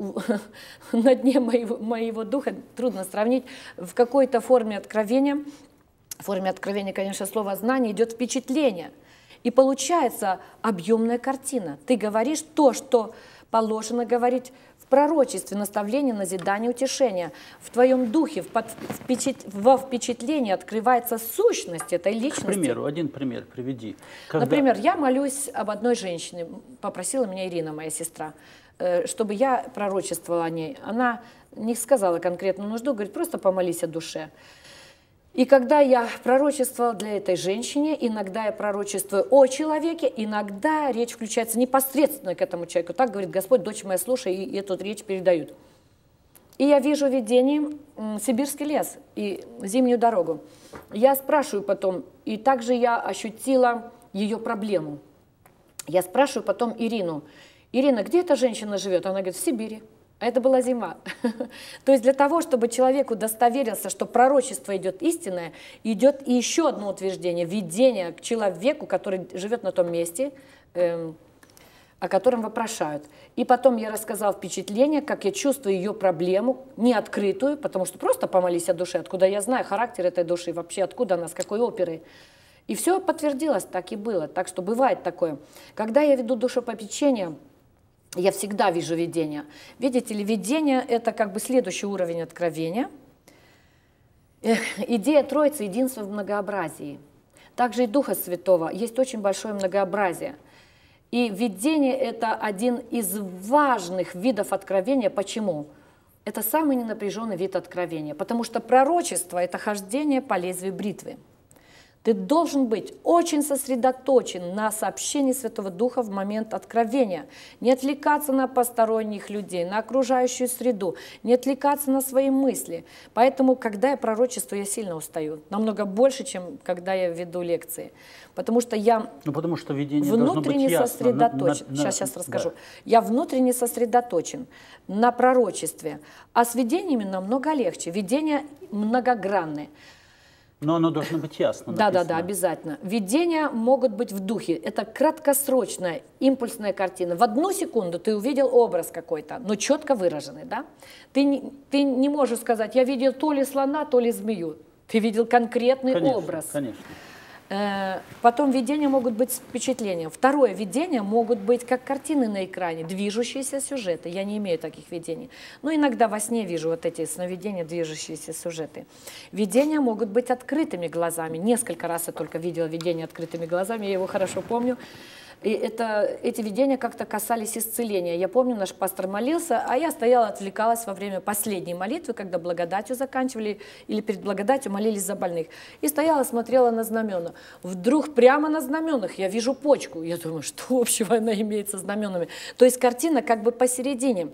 на дне моего духа, трудно сравнить, в какой-то форме откровения, конечно, слово «знание» идет впечатление. И получается объемная картина. Ты говоришь то, что положено говорить в пророчестве, наставление, назидание, утешение. В твоем духе, во впечатлении открывается сущность этой личности. К примеру, один пример приведи. Например, я молюсь об одной женщине, попросила меня Ирина, моя сестра, чтобы я пророчествовала о ней. Она не сказала конкретную нужду, говорит, просто помолись о душе. И когда я пророчествовала для этой женщины, иногда я пророчествую о человеке, иногда речь включается непосредственно к этому человеку. Так говорит Господь, дочь моя, слушай, и эту речь передают. И я вижу в видении сибирский лес и зимнюю дорогу. Я спрашиваю потом, и также я ощутила ее проблему. Я спрашиваю потом Ирину, Ирина, где эта женщина живет? Она говорит, в Сибири. А это была зима. То есть для того, чтобы человек удостоверился, что пророчество идет истинное, идет и еще одно утверждение, видение к человеку, который живет на том месте, о котором вопрошают. И потом я рассказала впечатление, как я чувствую ее проблему, не открытую, потому что просто помолись о душе, откуда я знаю характер этой души, вообще откуда она, с какой оперы. И все подтвердилось, так и было. Так что бывает такое. Когда я веду душепопечение, я всегда вижу видение. Видите ли, видение – это как бы следующий уровень откровения. Идея Троицы – единство в многообразии. Также и Духа Святого есть очень большое многообразие. И видение – это один из важных видов откровения. Почему? Это самый ненапряженный вид откровения, потому что пророчество – это хождение по лезвию бритвы. Ты должен быть очень сосредоточен на сообщении Святого Духа в момент откровения, не отвлекаться на посторонних людей, на окружающую среду, не отвлекаться на свои мысли. Поэтому, когда я пророчествую, я сильно устаю, намного больше, чем когда я веду лекции. Потому что я внутренне сосредоточен. Сейчас расскажу. Да. Я внутренне сосредоточен на пророчестве, а с видениями намного легче. Видения многогранные. Но оно должно быть ясно. Да, обязательно. Видения могут быть в духе. Это краткосрочная, импульсная картина. В одну секунду ты увидел образ какой-то, но четко выраженный. Да? Ты не можешь сказать, я видел то ли слона, то ли змею. Ты видел конкретный образ. Конечно. Потом видения могут быть с впечатлением. Второе, видения могут быть как картины на экране, движущиеся сюжеты. Я не имею таких видений. Но иногда во сне вижу вот эти сновидения, движущиеся сюжеты. Видения могут быть открытыми глазами. Несколько раз я только видела видение открытыми глазами, я его хорошо помню. И эти видения как-то касались исцеления. Я помню, наш пастор молился, а я стояла, отвлекалась во время последней молитвы, когда благодатью заканчивали, или перед благодатью молились за больных. И стояла, смотрела на знамена. Вдруг прямо на знаменах я вижу почку. Я думаю, что общего она имеет со знаменами? То есть картина как бы посередине.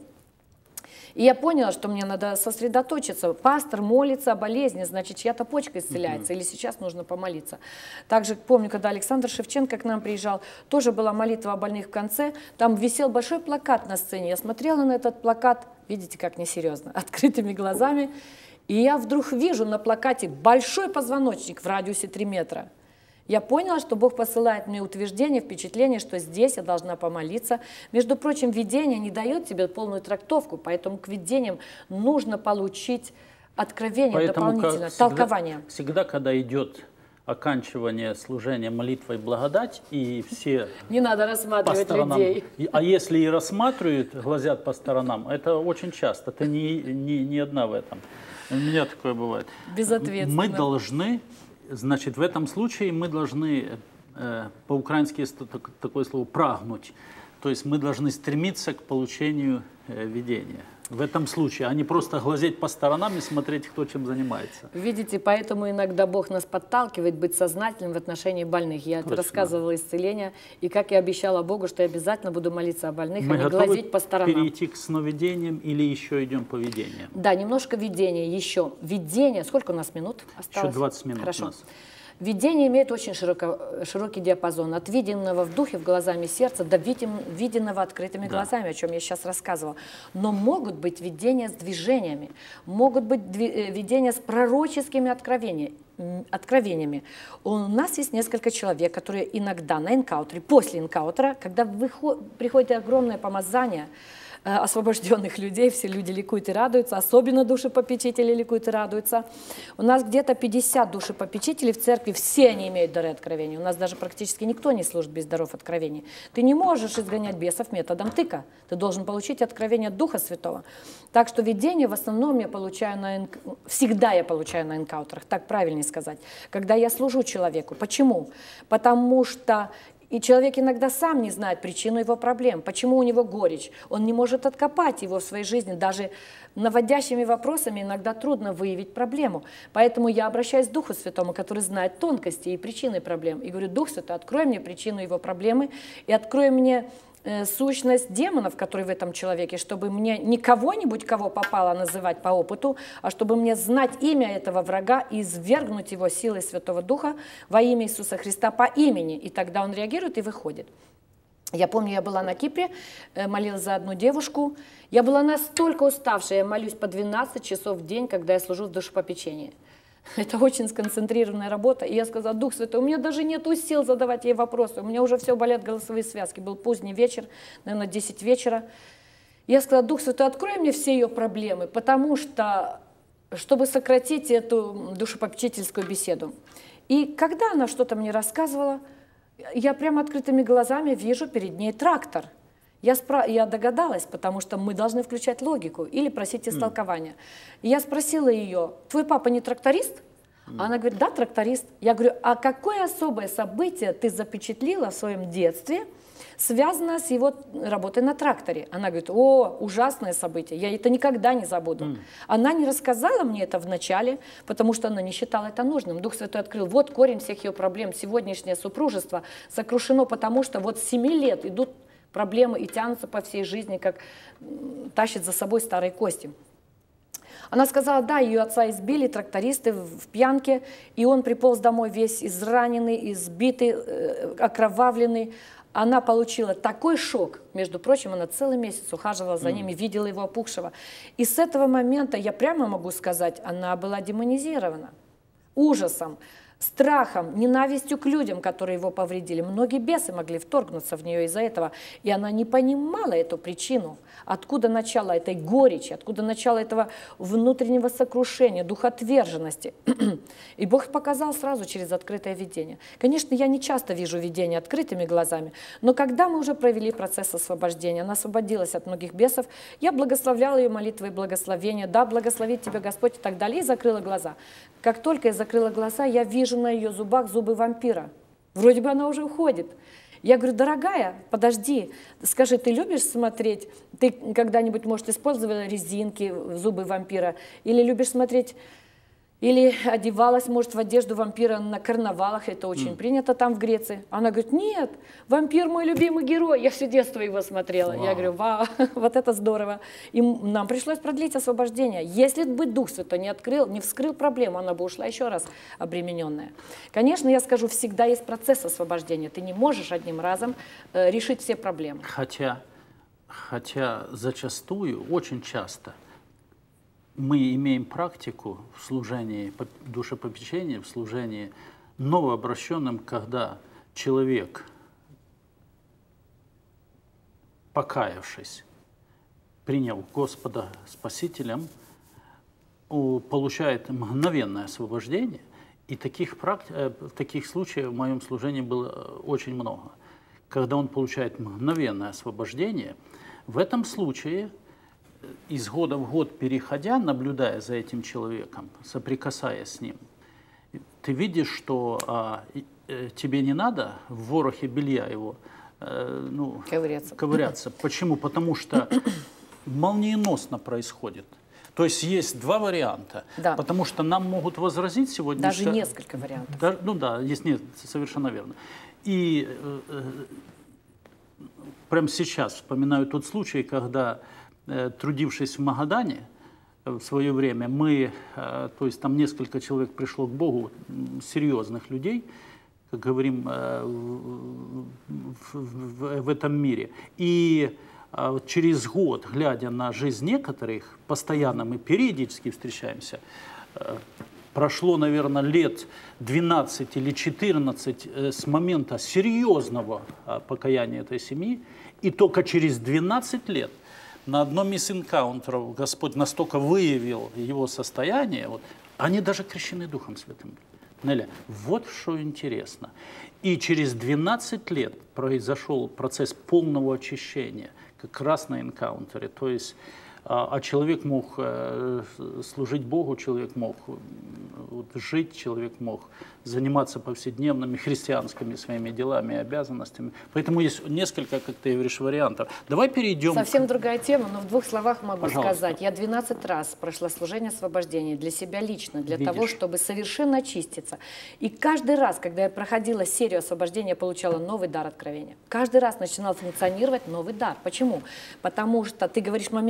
И я поняла, что мне надо сосредоточиться. Пастор молится о болезни, значит, чья-то почка исцеляется, или сейчас нужно помолиться. Также помню, когда Александр Шевченко к нам приезжал, тоже была молитва о больных в конце, там висел большой плакат на сцене. Я смотрела на этот плакат, видите, как несерьезно, открытыми глазами, и я вдруг вижу на плакате большой позвоночник в радиусе 3 метра. Я поняла, что Бог посылает мне утверждение, впечатление, что здесь я должна помолиться. Между прочим, видение не дает тебе полную трактовку, поэтому к видениям нужно получить откровение, дополнительное, толкование. Всегда, когда идет оканчивание служения молитвой благодать, и все не надо рассматривать людей. А если и рассматривают, глазят по сторонам, это очень часто, ты не одна в этом. У меня такое бывает. Безответственно. Мы должны... Значит, в этом случае мы должны, по-украински есть такое слово, прагнуть. То есть мы должны стремиться к получению видения. В этом случае, а не просто глазеть по сторонам и смотреть, кто чем занимается. Видите, поэтому иногда Бог нас подталкивает быть сознательным в отношении больных. Я это рассказывала исцеление, и как я обещала Богу, что я обязательно буду молиться о больных, а не глазеть по сторонам. Мы готовы перейти к сновидениям или еще идем по видениям? Да, немножко видения еще. Видение, сколько у нас минут осталось? Еще 20 минут. Хорошо. У нас. Видение имеет очень широкий диапазон. От виденного в духе, в глазами сердца, до виденного открытыми глазами, о чем я сейчас рассказывала. Но могут быть видения с движениями, могут быть видения с пророческими откровениями. У нас есть несколько человек, которые иногда на энкаутере, после энкаутера, когда приходит огромное помазание, освобожденных людей, все люди ликуют и радуются, особенно душепопечители ликуют и радуются. У нас где-то 50 душепопечителей в церкви, все они имеют дары откровения. У нас даже практически никто не служит без даров откровений. Ты не можешь изгонять бесов методом тыка. Ты должен получить откровение от Духа Святого. Так что видение в основном я получаю всегда я получаю на энкаутерах, так правильнее сказать, когда я служу человеку. Почему? Потому что и человек иногда сам не знает причину его проблем, почему у него горечь. Он не может откопать его в своей жизни. Даже наводящими вопросами иногда трудно выявить проблему. Поэтому я обращаюсь к Духу Святому, который знает тонкости и причины проблем. И говорю: Дух Святой, открой мне причину его проблемы и открой мне сущность демонов, которые в этом человеке, чтобы мне не кого-нибудь, кого попало, называть по опыту, а чтобы мне знать имя этого врага и извергнуть его силой Святого Духа во имя Иисуса Христа по имени. И тогда он реагирует и выходит. Я помню, я была на Кипре, молилась за одну девушку. Я была настолько уставшая, я молюсь по 12 часов в день, когда я служу в душепопечении. Это очень сконцентрированная работа. И я сказала: Дух Святой, у меня даже нет сил задавать ей вопросы. У меня уже все болят голосовые связки. Был поздний вечер, наверное, 10 вечера. Я сказала: Дух Святой, открой мне все ее проблемы, потому что, чтобы сократить эту душепопечительскую беседу. И когда она что-то мне рассказывала, я прямо открытыми глазами вижу перед ней трактор. Я догадалась, потому что мы должны включать логику или просить истолкования. И я спросила ее: твой папа не тракторист? Она говорит: да, тракторист. Я говорю: а какое особое событие ты запечатлила в своем детстве, связанное с его работой на тракторе? Она говорит: о, ужасное событие, я это никогда не забуду. Она не рассказала мне это вначале, потому что она не считала это нужным. Дух Святой открыл: вот корень всех ее проблем. Сегодняшнее супружество сокрушено, потому что вот с 7 лет идут проблемы и тянутся по всей жизни, как тащит за собой старые кости. Она сказала: да, ее отца избили трактористы в пьянке, и он приполз домой весь израненный, избитый, окровавленный. Она получила такой шок. Между прочим, она целый месяц ухаживала за ним и видела его опухшего. И с этого момента, я прямо могу сказать, она была демонизирована ужасом, страхом, ненавистью к людям, которые его повредили. Многие бесы могли вторгнуться в нее из-за этого. И она не понимала эту причину. Откуда начало этой горечи, откуда начало этого внутреннего сокрушения, духотверженности. И Бог показал сразу через открытое видение. Конечно, я не часто вижу видение открытыми глазами, но когда мы уже провели процесс освобождения, она освободилась от многих бесов, я благословляла ее молитвой благословения. Да, благословит тебя Господь и так далее. И закрыла глаза. Как только я закрыла глаза, я вижу на ее зубах зубы вампира. Вроде бы она уже уходит. Я говорю: дорогая, подожди, скажи, ты любишь смотреть, ты когда-нибудь, может, использовала резинки, зубы вампира, или любишь смотреть, или одевалась, может, в одежду вампира на карнавалах, это очень принято там в Греции. Она говорит: нет, вампир мой любимый герой, я все детство его смотрела. Вау. Я говорю: вау, вот это здорово. И нам пришлось продлить освобождение. Если бы Дух Святой не открыл, не вскрыл проблему, она бы ушла еще раз обремененная. Конечно, я скажу, всегда есть процесс освобождения. Ты не можешь одним разом решить все проблемы. Хотя зачастую, очень часто, мы имеем практику в служении душепопечения, в служении новообращенным, когда человек, покаявшись, приняв Господа Спасителем, получает мгновенное освобождение. И таких случаев в моем служении было очень много. Когда он получает мгновенное освобождение, в этом случае, из года в год переходя, наблюдая за этим человеком, соприкасаясь с ним, ты видишь, что тебе не надо в ворохе белья его ковыряться. Почему? Потому что молниеносно происходит. То есть есть два варианта. Да. Потому что нам могут возразить сегодня... Даже несколько вариантов. Ну да, есть совершенно верно. И прямо сейчас вспоминаю тот случай, когда, трудившись в Магадане в свое время, то есть там несколько человек пришло к Богу, серьезных людей, как говорим, в этом мире. И через год, глядя на жизнь некоторых, постоянно мы периодически встречаемся, прошло, наверное, лет 12 или 14 с момента серьезного покаяния этой семьи, и только через 12 лет на одном из энкаунтеров Господь настолько выявил его состояние, они даже крещены Духом Святым. Неля, вот что интересно. И через 12 лет произошел процесс полного очищения, как раз на энкаунтере. То есть, человек мог служить Богу, человек мог жить, человек мог заниматься повседневными христианскими своими делами и обязанностями. Поэтому есть несколько, как ты говоришь, вариантов. Давай перейдем... Совсем другая тема, но в двух словах могу сказать. Я 12 раз прошла служение освобождения для себя лично, для того, чтобы совершенно очиститься. И каждый раз, когда я проходила серию освобождения, я получала новый дар откровения. Каждый раз начинал функционировать новый дар. Почему? Потому что ты говоришь моментально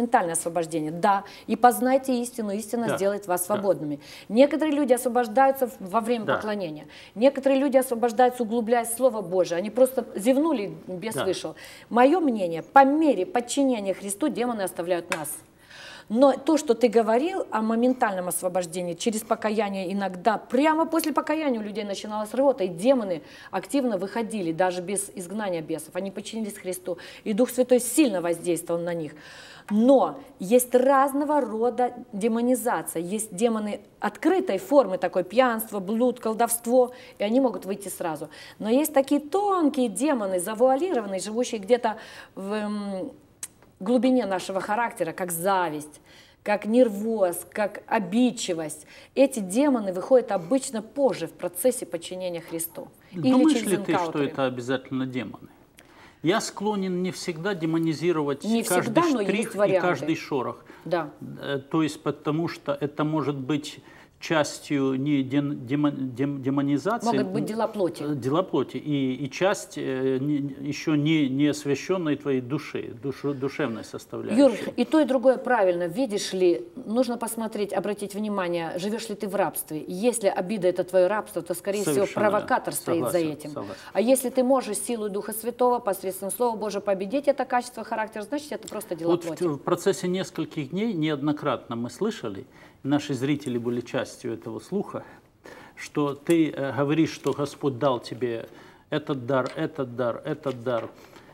освобождения. Да, и познайте истину, истина сделает вас свободными. Некоторые люди освобождаются во время поклонения. Некоторые люди освобождаются, углубляясь в Слово Божие. Они просто зевнули, бес вышел. Мое мнение, по мере подчинения Христу демоны оставляют нас. Но то, что ты говорил о моментальном освобождении через покаяние, иногда прямо после покаяния у людей начиналась рвота, и демоны активно выходили, даже без изгнания бесов. Они подчинились Христу, и Дух Святой сильно воздействовал на них. Но есть разного рода демонизация. Есть демоны открытой формы, такой пьянство, блуд, колдовство, и они могут выйти сразу. Но есть такие тонкие демоны, завуалированные, живущие где-то в глубине нашего характера, как зависть, как нервоз, как обидчивость. Эти демоны выходят обычно позже в процессе подчинения Христу. Думаешь ли ты, что это обязательно демоны? Я склонен не всегда демонизировать каждый штрих и каждый шорох. Да. То есть потому что это может быть частью не демонизации. Могут быть дела плоти. Дела плоти. И часть еще не освященной твоей души, душевной составляющей. Юр, и то, и другое правильно. Видишь ли, нужно посмотреть, обратить внимание, живешь ли ты в рабстве. Если обида – это твое рабство, то, скорее всего, провокатор стоит за этим. Согласен. А если ты можешь силой Духа Святого, посредством Слова Божьего победить это качество характера, значит, это просто дела плоти. В процессе нескольких дней неоднократно мы слышали, наши зрители были частью этого слуха, что ты говоришь, что Господь дал тебе этот дар, этот дар, этот дар.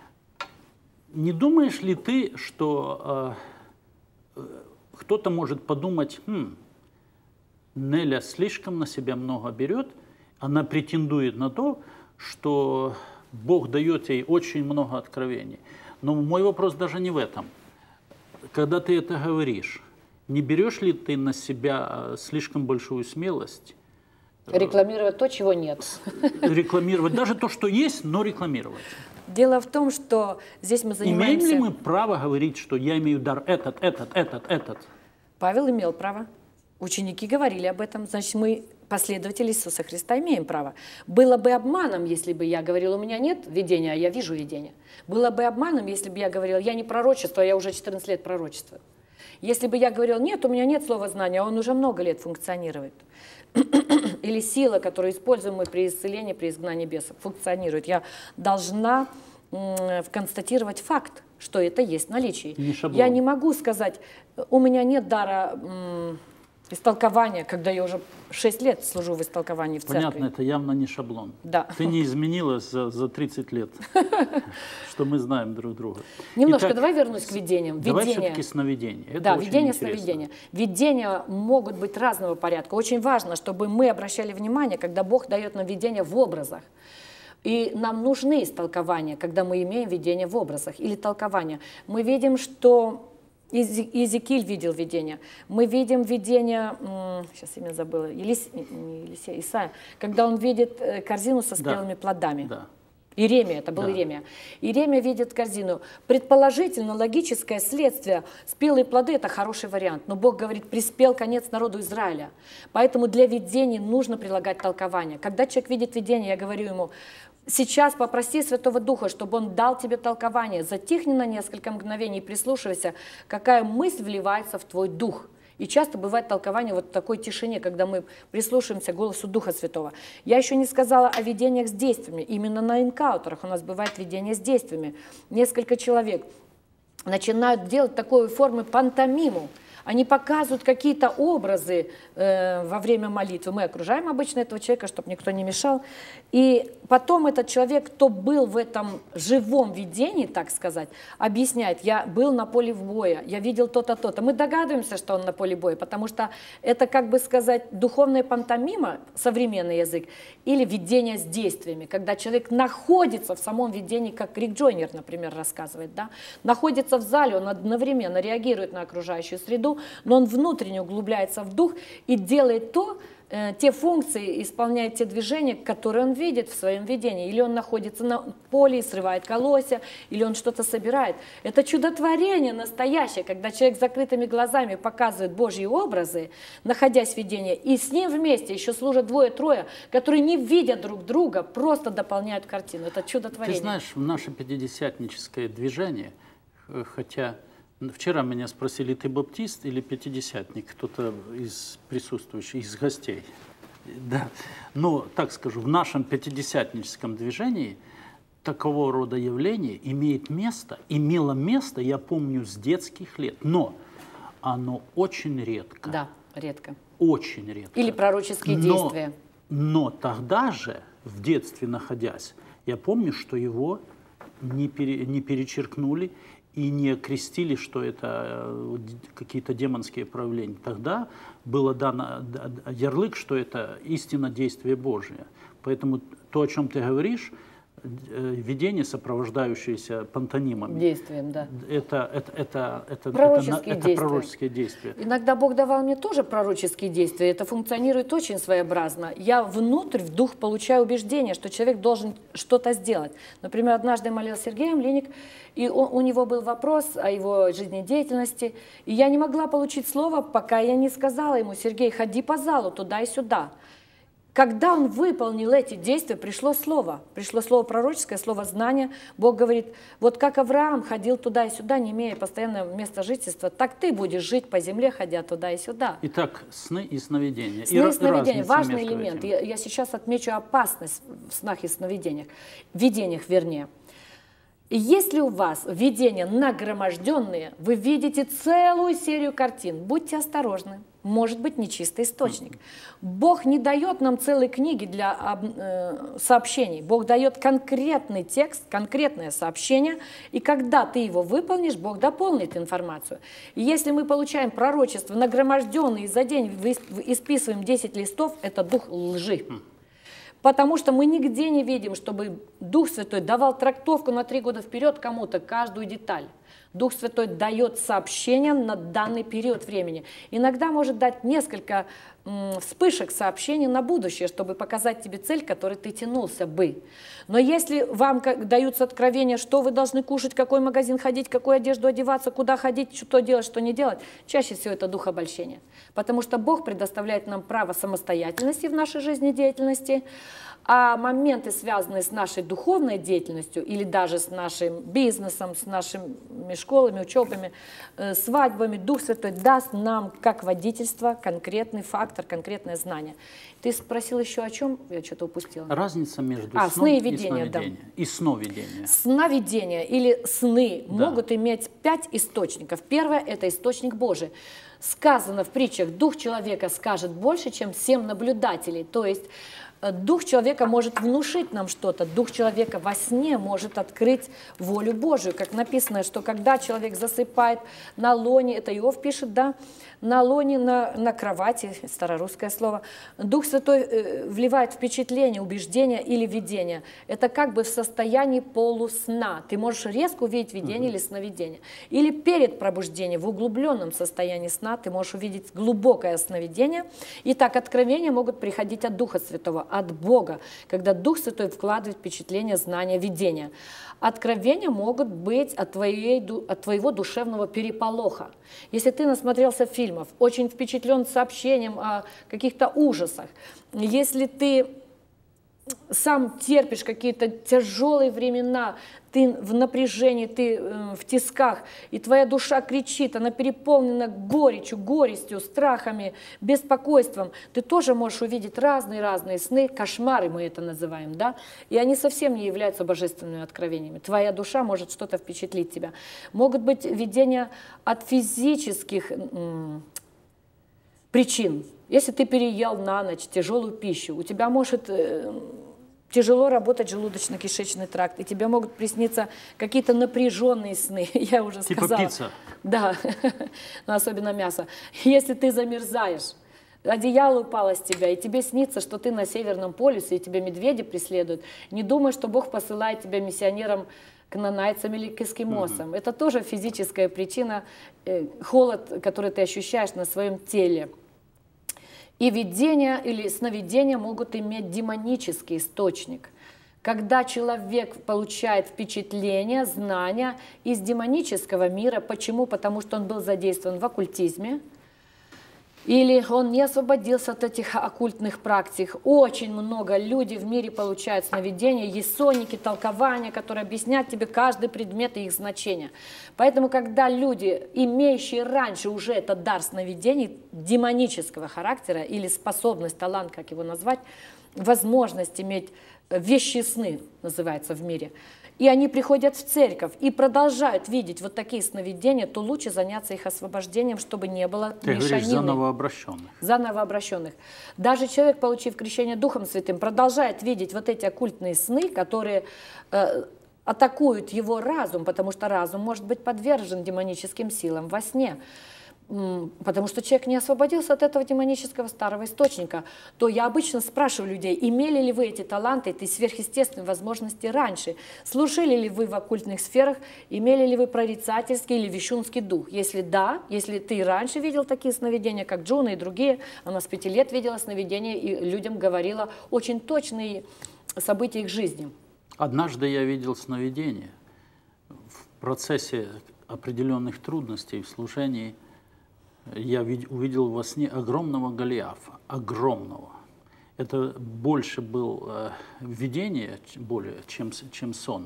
Не думаешь ли ты, что кто-то может подумать, Неля слишком на себя много берет, она претендует на то, что Бог дает ей очень много откровений. Но мой вопрос даже не в этом. Когда ты это говоришь, не берешь ли ты на себя слишком большую смелость? Рекламировать то, чего нет. Рекламировать даже то, что есть, но рекламировать. Дело в том, что здесь мы занимаемся... Имеем ли мы право говорить, что я имею дар этот? Павел имел право. Ученики говорили об этом. Значит, мы, последователи Иисуса Христа, имеем право. Было бы обманом, если бы я говорила, у меня нет видения, а я вижу видение. Было бы обманом, если бы я говорила, я не пророчествую, а я уже 14 лет пророчествую. Если бы я говорила, нет, у меня нет слова знания, а он уже много лет функционирует. Или сила, которую используем мы при исцелении, при изгнании бесов, функционирует. Я должна констатировать факт, что это есть в наличии. Я не могу сказать, у меня нет дара истолкования, когда я уже 6 лет служу в истолковании в церкви. Понятно, это явно не шаблон. Да. Ты не изменилась за 30 лет, что мы знаем друг друга. Немножко, итак, давай вернусь к видениям. Давай все-таки сновидения. Да, видения, сновидения. Видения могут быть разного порядка. Очень важно, чтобы мы обращали внимание, когда Бог дает нам видения в образах. И нам нужны истолкования, когда мы имеем видение в образах или толкования. Мы видим, что Иезекииль видел видение. Мы видим видение, сейчас имя забыла, Исайя, когда он видит корзину со спелыми плодами. Да. Иеремия, это был Иеремия. Иеремия видит корзину. Предположительно, логическое следствие, спелые плоды – это хороший вариант. Но Бог говорит, приспел конец народу Израиля. Поэтому для видений нужно прилагать толкование. Когда человек видит видение, я говорю ему, сейчас попроси Святого Духа, чтобы Он дал тебе толкование. Затихни на несколько мгновений и прислушивайся, какая мысль вливается в твой дух. И часто бывает толкование вот в такой тишине, когда мы прислушиваемся к голосу Духа Святого. Я еще не сказала о видениях с действиями. Именно на энкаунтерах у нас бывает видение с действиями. Несколько человек начинают делать такой формы пантомиму. Они показывают какие-то образы во время молитвы. Мы окружаем обычно этого человека, чтобы никто не мешал. И потом этот человек, кто был в этом живом видении, так сказать, объясняет, я был на поле боя, я видел то-то, то-то. Мы догадываемся, что он на поле боя, потому что это, как бы сказать, духовная пантомима, современный язык, или видение с действиями, когда человек находится в самом видении, как Рик Джойнер, например, рассказывает, да? Находится в зале, он одновременно реагирует на окружающую среду, но он внутренне углубляется в дух и делает те функции, исполняет те движения, которые он видит в своем видении. Или он находится на поле и срывает колосья, или он что-то собирает. Это чудотворение настоящее, когда человек с закрытыми глазами показывает Божьи образы, находясь в видении, и с ним вместе еще служат двое-трое, которые не видят друг друга, просто дополняют картину. Это чудотворение. Ты знаешь, в наше пятидесятническое движение, хотя Вчера меня спросили, ты баптист или пятидесятник? Кто-то из присутствующих, из гостей. Да. Но, так скажу, в нашем пятидесятническом движении такого рода явление имело место, я помню, с детских лет. Но оно очень редко. Да, редко. Очень редко. Или пророческие действия. Но тогда же, в детстве находясь, я помню, что его не перечеркнули и не окрестили, что это какие-то демонские проявления. Тогда было дано ярлык, что это истинно действие Божие. Поэтому то, о чем ты говоришь, видение, сопровождающееся пантонимами. Действием, да. Это пророческие действия. Иногда Бог давал мне тоже пророческие действия. Это функционирует очень своеобразно. Я внутрь, в дух получаю убеждение, что человек должен что-то сделать. Например, однажды молил Сергей Млинник, и у него был вопрос о его жизнедеятельности. И я не могла получить слово, пока я не сказала ему: Сергей, ходи по залу туда и сюда. Когда он выполнил эти действия, пришло слово пророческое, слово знания. Бог говорит: вот как Авраам ходил туда и сюда, не имея постоянного места жительства, так ты будешь жить по земле, ходя туда и сюда. Итак, сны и сновидения. Сны и сновидения – важный элемент. Я сейчас отмечу опасность в снах и сновидениях, видениях вернее. Если у вас видения нагроможденные, вы видите целую серию картин, будьте осторожны. Может быть нечистый источник. Бог не дает нам целой книги для сообщений. Бог дает конкретный текст, конкретное сообщение, и когда ты его выполнишь, Бог дополнит информацию. И если мы получаем пророчество нагроможденное, и за день исписываем 10 листов, это дух лжи. Потому что мы нигде не видим, чтобы Дух Святой давал трактовку на 3 года вперед кому-то, каждую деталь. Дух Святой дает сообщения на данный период времени. Иногда может дать несколько вспышек сообщений на будущее, чтобы показать тебе цель, к которой ты тянулся бы. Но если вам даются откровения, что вы должны кушать, в какой магазин ходить, какую одежду одеваться, куда ходить, что делать, что не делать, чаще всего это дух обольщения. Потому что Бог предоставляет нам право самостоятельности в нашей жизнедеятельности, а моменты, связанные с нашей духовной деятельностью или даже с нашим бизнесом, с нашими школами, учебами, свадьбами, Дух Святой даст нам как водительство конкретный фактор, конкретное знание. Ты спросил еще о чем? Я что-то упустила. Разница между сном сны и видения, да. И сновидения. Сновидения или сны могут иметь 5 источников. Первое – это источник Божий. Сказано в притчах: дух человека скажет больше, чем 7 наблюдателей. То есть дух человека может внушить нам что-то, дух человека во сне может открыть волю Божию. Как написано, что когда человек засыпает на лоне, это Иов пишет, да, на лоне, на кровати, старорусское слово, Дух Святой вливает впечатление, убеждение или видение. Это как бы в состоянии полусна. Ты можешь резко увидеть видение или сновидение. Или перед пробуждением, в углубленном состоянии сна, ты можешь увидеть глубокое сновидение. Итак, откровения могут приходить от Духа Святого, от Бога, когда Дух Святой вкладывает впечатление, знания, видения. Откровения могут быть от твоего душевного переполоха. Если ты насмотрелся фильмов, очень впечатлен сообщением о каких-то ужасах, если ты сам терпишь какие-то тяжелые времена, ты в напряжении, ты в тисках, и твоя душа кричит, она переполнена горечью, горестью, страхами, беспокойством, ты тоже можешь увидеть разные сны, кошмары мы это называем, да, и они совсем не являются божественными откровениями. Твоя душа может что-то впечатлить тебя. Могут быть видения от физических причин. Если ты переел на ночь тяжелую пищу, у тебя может тяжело работать желудочно-кишечный тракт, и тебе могут присниться какие-то напряженные сны, я уже сказала. Типа пицца? Да, но особенно мясо. Если ты замерзаешь, одеяло упало с тебя, и тебе снится, что ты на Северном полюсе, и тебя медведи преследуют, не думай, что Бог посылает тебя миссионером к нанайцам или к эскимосам. Это тоже физическая причина, холод, который ты ощущаешь на своем теле. И видения или сновидения могут иметь демонический источник. Когда человек получает впечатление, знания из демонического мира. Почему? Потому что он был задействован в оккультизме, или он не освободился от этих оккультных практик. Очень много людей в мире получают сновидения, есть сонники, толкования, которые объяснят тебе каждый предмет и их значение. Поэтому, когда люди, имеющие раньше уже этот дар сновидений, демонического характера, или способность, талант, как его назвать, возможность иметь вещи сны, называется в мире, и они приходят в церковь и продолжают видеть вот такие сновидения, то лучше заняться их освобождением, чтобы не было мешанины. Ты говоришь за новообращенных. За новообращенных. Даже человек, получив крещение Духом Святым, продолжает видеть вот эти оккультные сны, которые атакуют его разум, потому что разум может быть подвержен демоническим силам во сне. Потому что человек не освободился от этого демонического старого источника, то я обычно спрашиваю людей, имели ли вы эти таланты, эти сверхъестественные возможности раньше, служили ли вы в оккультных сферах, имели ли вы прорицательский или вещунский дух. Если да, если ты раньше видел такие сновидения, как Джуна и другие, она с 5 лет видела сновидения и людям говорила очень точные события их жизни. Однажды я видел сновидение в процессе определенных трудностей в служении. Я увидел во сне огромного Голиафа, огромного. Это больше было видение, более, чем сон.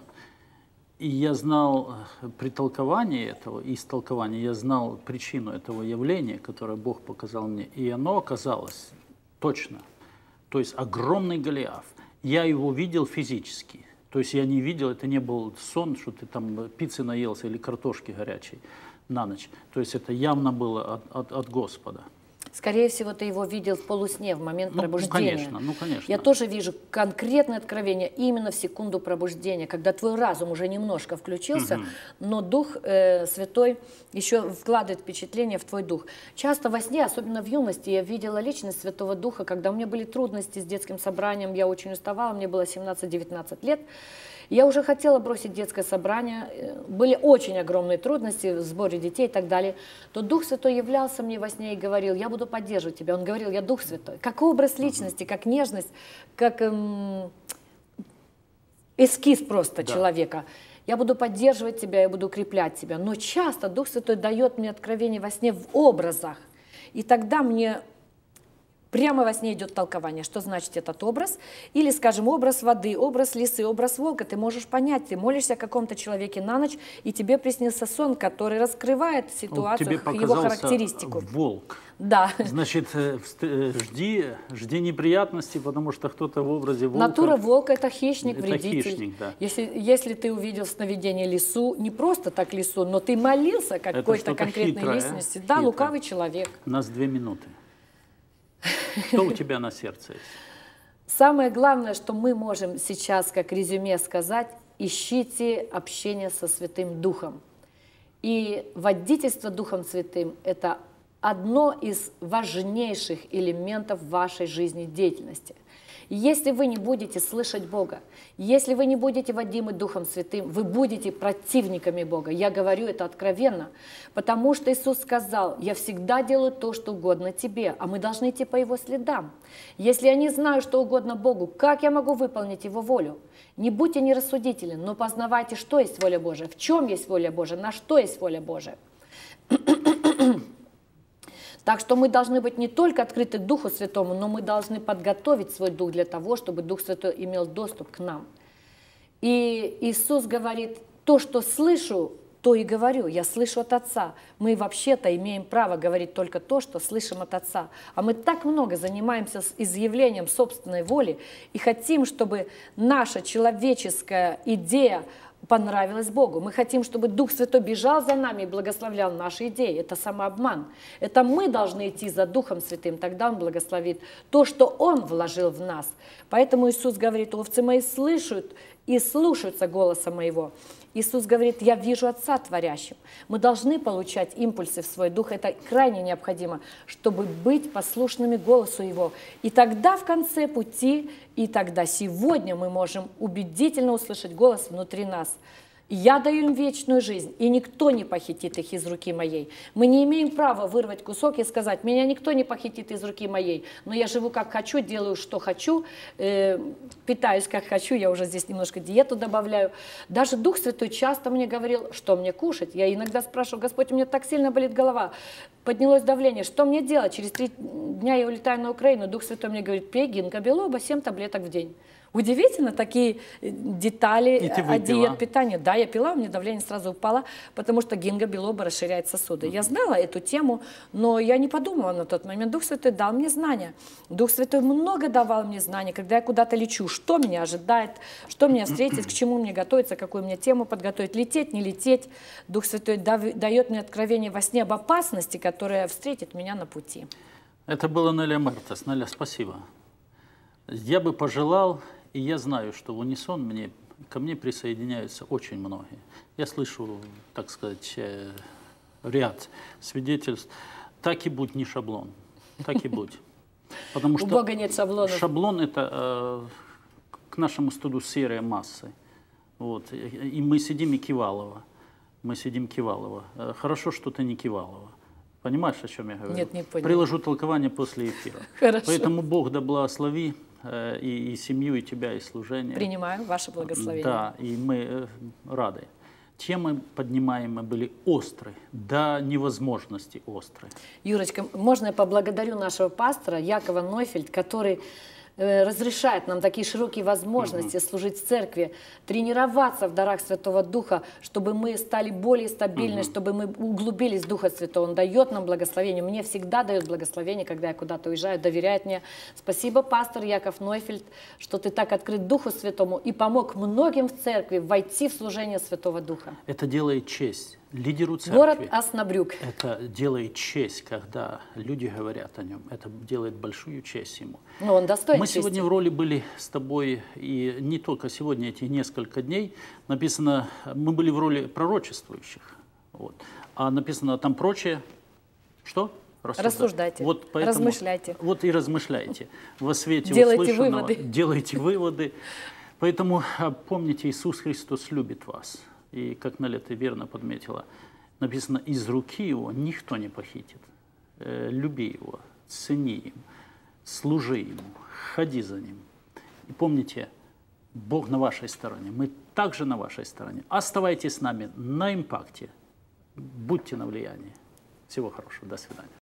И я знал при толковании этого, истолковании, я знал причину этого явления, которое Бог показал мне. И оно оказалось точно. То есть огромный Голиаф. Я его видел физически. То есть я не видел, это не был сон, что ты там пиццы наелся или картошки горячей на ночь. То есть это явно было от Господа. Скорее всего, ты его видел в полусне, в момент пробуждения. Ну, конечно. Я тоже вижу конкретное откровение именно в секунду пробуждения, когда твой разум уже немножко включился, но Дух Святой еще вкладывает впечатление в твой дух. Часто во сне, особенно в юности, я видела личность Святого Духа, когда у меня были трудности с детским собранием, я очень уставала, мне было 17-19 лет. Я уже хотела бросить детское собрание, были очень огромные трудности в сборе детей и так далее. То Дух Святой являлся мне во сне и говорил, я буду поддерживать тебя. Он говорил, я Дух Святой. Как образ личности, как нежность, как эскиз просто человека. Я буду поддерживать тебя, я буду укреплять тебя. Но часто Дух Святой дает мне откровение во сне в образах. И тогда мне прямо во сне идет толкование, что значит этот образ. Или, скажем, образ воды, образ лисы, образ волка. Ты можешь понять, ты молишься о каком-то человеке на ночь, и тебе приснился сон, который раскрывает ситуацию, его характеристику. Волк. Да. Значит, жди неприятностей, потому что кто-то в образе волка. Натура волка – это хищник, это вредитель. Хищник, да. Если ты увидел в сновидении лису, не просто так лису, но ты молился какой-то конкретной личности. Да, лукавый человек. У нас 2 минуты. Что у тебя на сердце есть? Самое главное, что мы можем сейчас, как резюме, сказать, ищите общение со Святым Духом. И водительство Духом Святым – это одно из важнейших элементов вашей жизнедеятельности. Если вы не будете слышать Бога, если вы не будете водимы Духом Святым, вы будете противниками Бога. Я говорю это откровенно, потому что Иисус сказал, я всегда делаю то, что угодно тебе, а мы должны идти по Его следам. Если я не знаю, что угодно Богу, как я могу выполнить Его волю? Не будьте нерассудительны, но познавайте, что есть воля Божия, в чем есть воля Божия, на что есть воля Божия. Так что мы должны быть не только открыты к Духу Святому, но мы должны подготовить свой Дух для того, чтобы Дух Святой имел доступ к нам. И Иисус говорит, то, что слышу, то и говорю. Я слышу от Отца. Мы вообще-то имеем право говорить только то, что слышим от Отца. А мы так много занимаемся изъявлением собственной воли и хотим, чтобы наша человеческая идея понравилось Богу. Мы хотим, чтобы Дух Святой бежал за нами и благословлял наши идеи. Это самообман. Это мы должны идти за Духом Святым, тогда Он благословит то, что Он вложил в нас. Поэтому Иисус говорит, овцы мои слышат и слушаются голоса моего. Иисус говорит, я вижу Отца творящим. Мы должны получать импульсы в свой дух. Это крайне необходимо, чтобы быть послушными голосу Его. И тогда в конце пути, и тогда сегодня мы можем убедительно услышать голос внутри нас. Я даю им вечную жизнь, и никто не похитит их из руки моей. Мы не имеем права вырвать кусок и сказать, меня никто не похитит из руки моей, но я живу как хочу, делаю, что хочу, питаюсь как хочу, я уже здесь немножко диету добавляю. Даже Дух Святой часто мне говорил, что мне кушать. Я иногда спрашиваю, Господь, у меня так сильно болит голова. поднялось давление. Что мне делать? Через 3 дня я улетаю на Украину, Дух Святой мне говорит, пей гинка белоба 7 таблеток в день. Удивительно, такие детали диет питания. Да, я пила, у меня давление сразу упало, потому что гинга белоба расширяет сосуды. Я знала эту тему, но я не подумала на тот момент. Дух Святой дал мне знания. Дух Святой много давал мне знаний, когда я куда-то лечу, что меня ожидает, что меня встретит, к чему мне готовиться, какую мне тему подготовить, лететь, не лететь. Дух Святой дает мне откровение во сне об опасности, которая встретит меня на пути. Это было Неля Мертес. Неля, спасибо. Я бы пожелал, и я знаю, что в унисон ко мне присоединяются очень многие. Я слышу, так сказать, ряд свидетельств. Так и будь, не шаблон. Так и будь. Потому что у Бога нет шаблонов. Шаблон – это, к нашему стыду, серая масса. Вот. И мы сидим и Кивалова. Мы сидим Кивалова. Хорошо, что ты не Кивалова. Понимаешь, о чем я говорю? Нет, не понял. Приложу толкование после эфира. Хорошо. Поэтому Бог да благослови и семью, и тебя, и служение. Принимаю ваше благословение. Да, и мы рады. Темы поднимаемые были острые, до невозможности острые. Юрочка, можно я поблагодарю нашего пастора Якова Нойфельд, который разрешает нам такие широкие возможности служить в церкви, тренироваться в дарах Святого Духа, чтобы мы стали более стабильны, чтобы мы углубились в Духа Святого. Он дает нам благословение. Мне всегда дает благословение, когда я куда-то уезжаю, доверяет мне. Спасибо, пастор Яков Нойфельд, что ты так открыт Духу Святому и помог многим в церкви войти в служение Святого Духа. Это делает честь лидеру церкви. Город Оснабрюк. Это делает честь, когда люди говорят о нем. Это делает большую честь ему. Но он достоин Мы чести. сегодня в роли были с тобой, и не только сегодня, эти несколько дней. Написано, мы были в роли пророчествующих. Вот. А написано там прочее. Что? Рассуждайте, вот поэтому, размышляйте. Вот и размышляйте. Во свете делайте услышанного выводы. Делайте выводы. Поэтому помните, Иисус Христос любит вас. И, как Неля, ты верно подметила, написано, из руки его никто не похитит. Люби его, цени им, служи ему, ходи за ним. И помните, Бог на вашей стороне, мы также на вашей стороне. Оставайтесь с нами на импакте, будьте на влиянии. Всего хорошего, до свидания.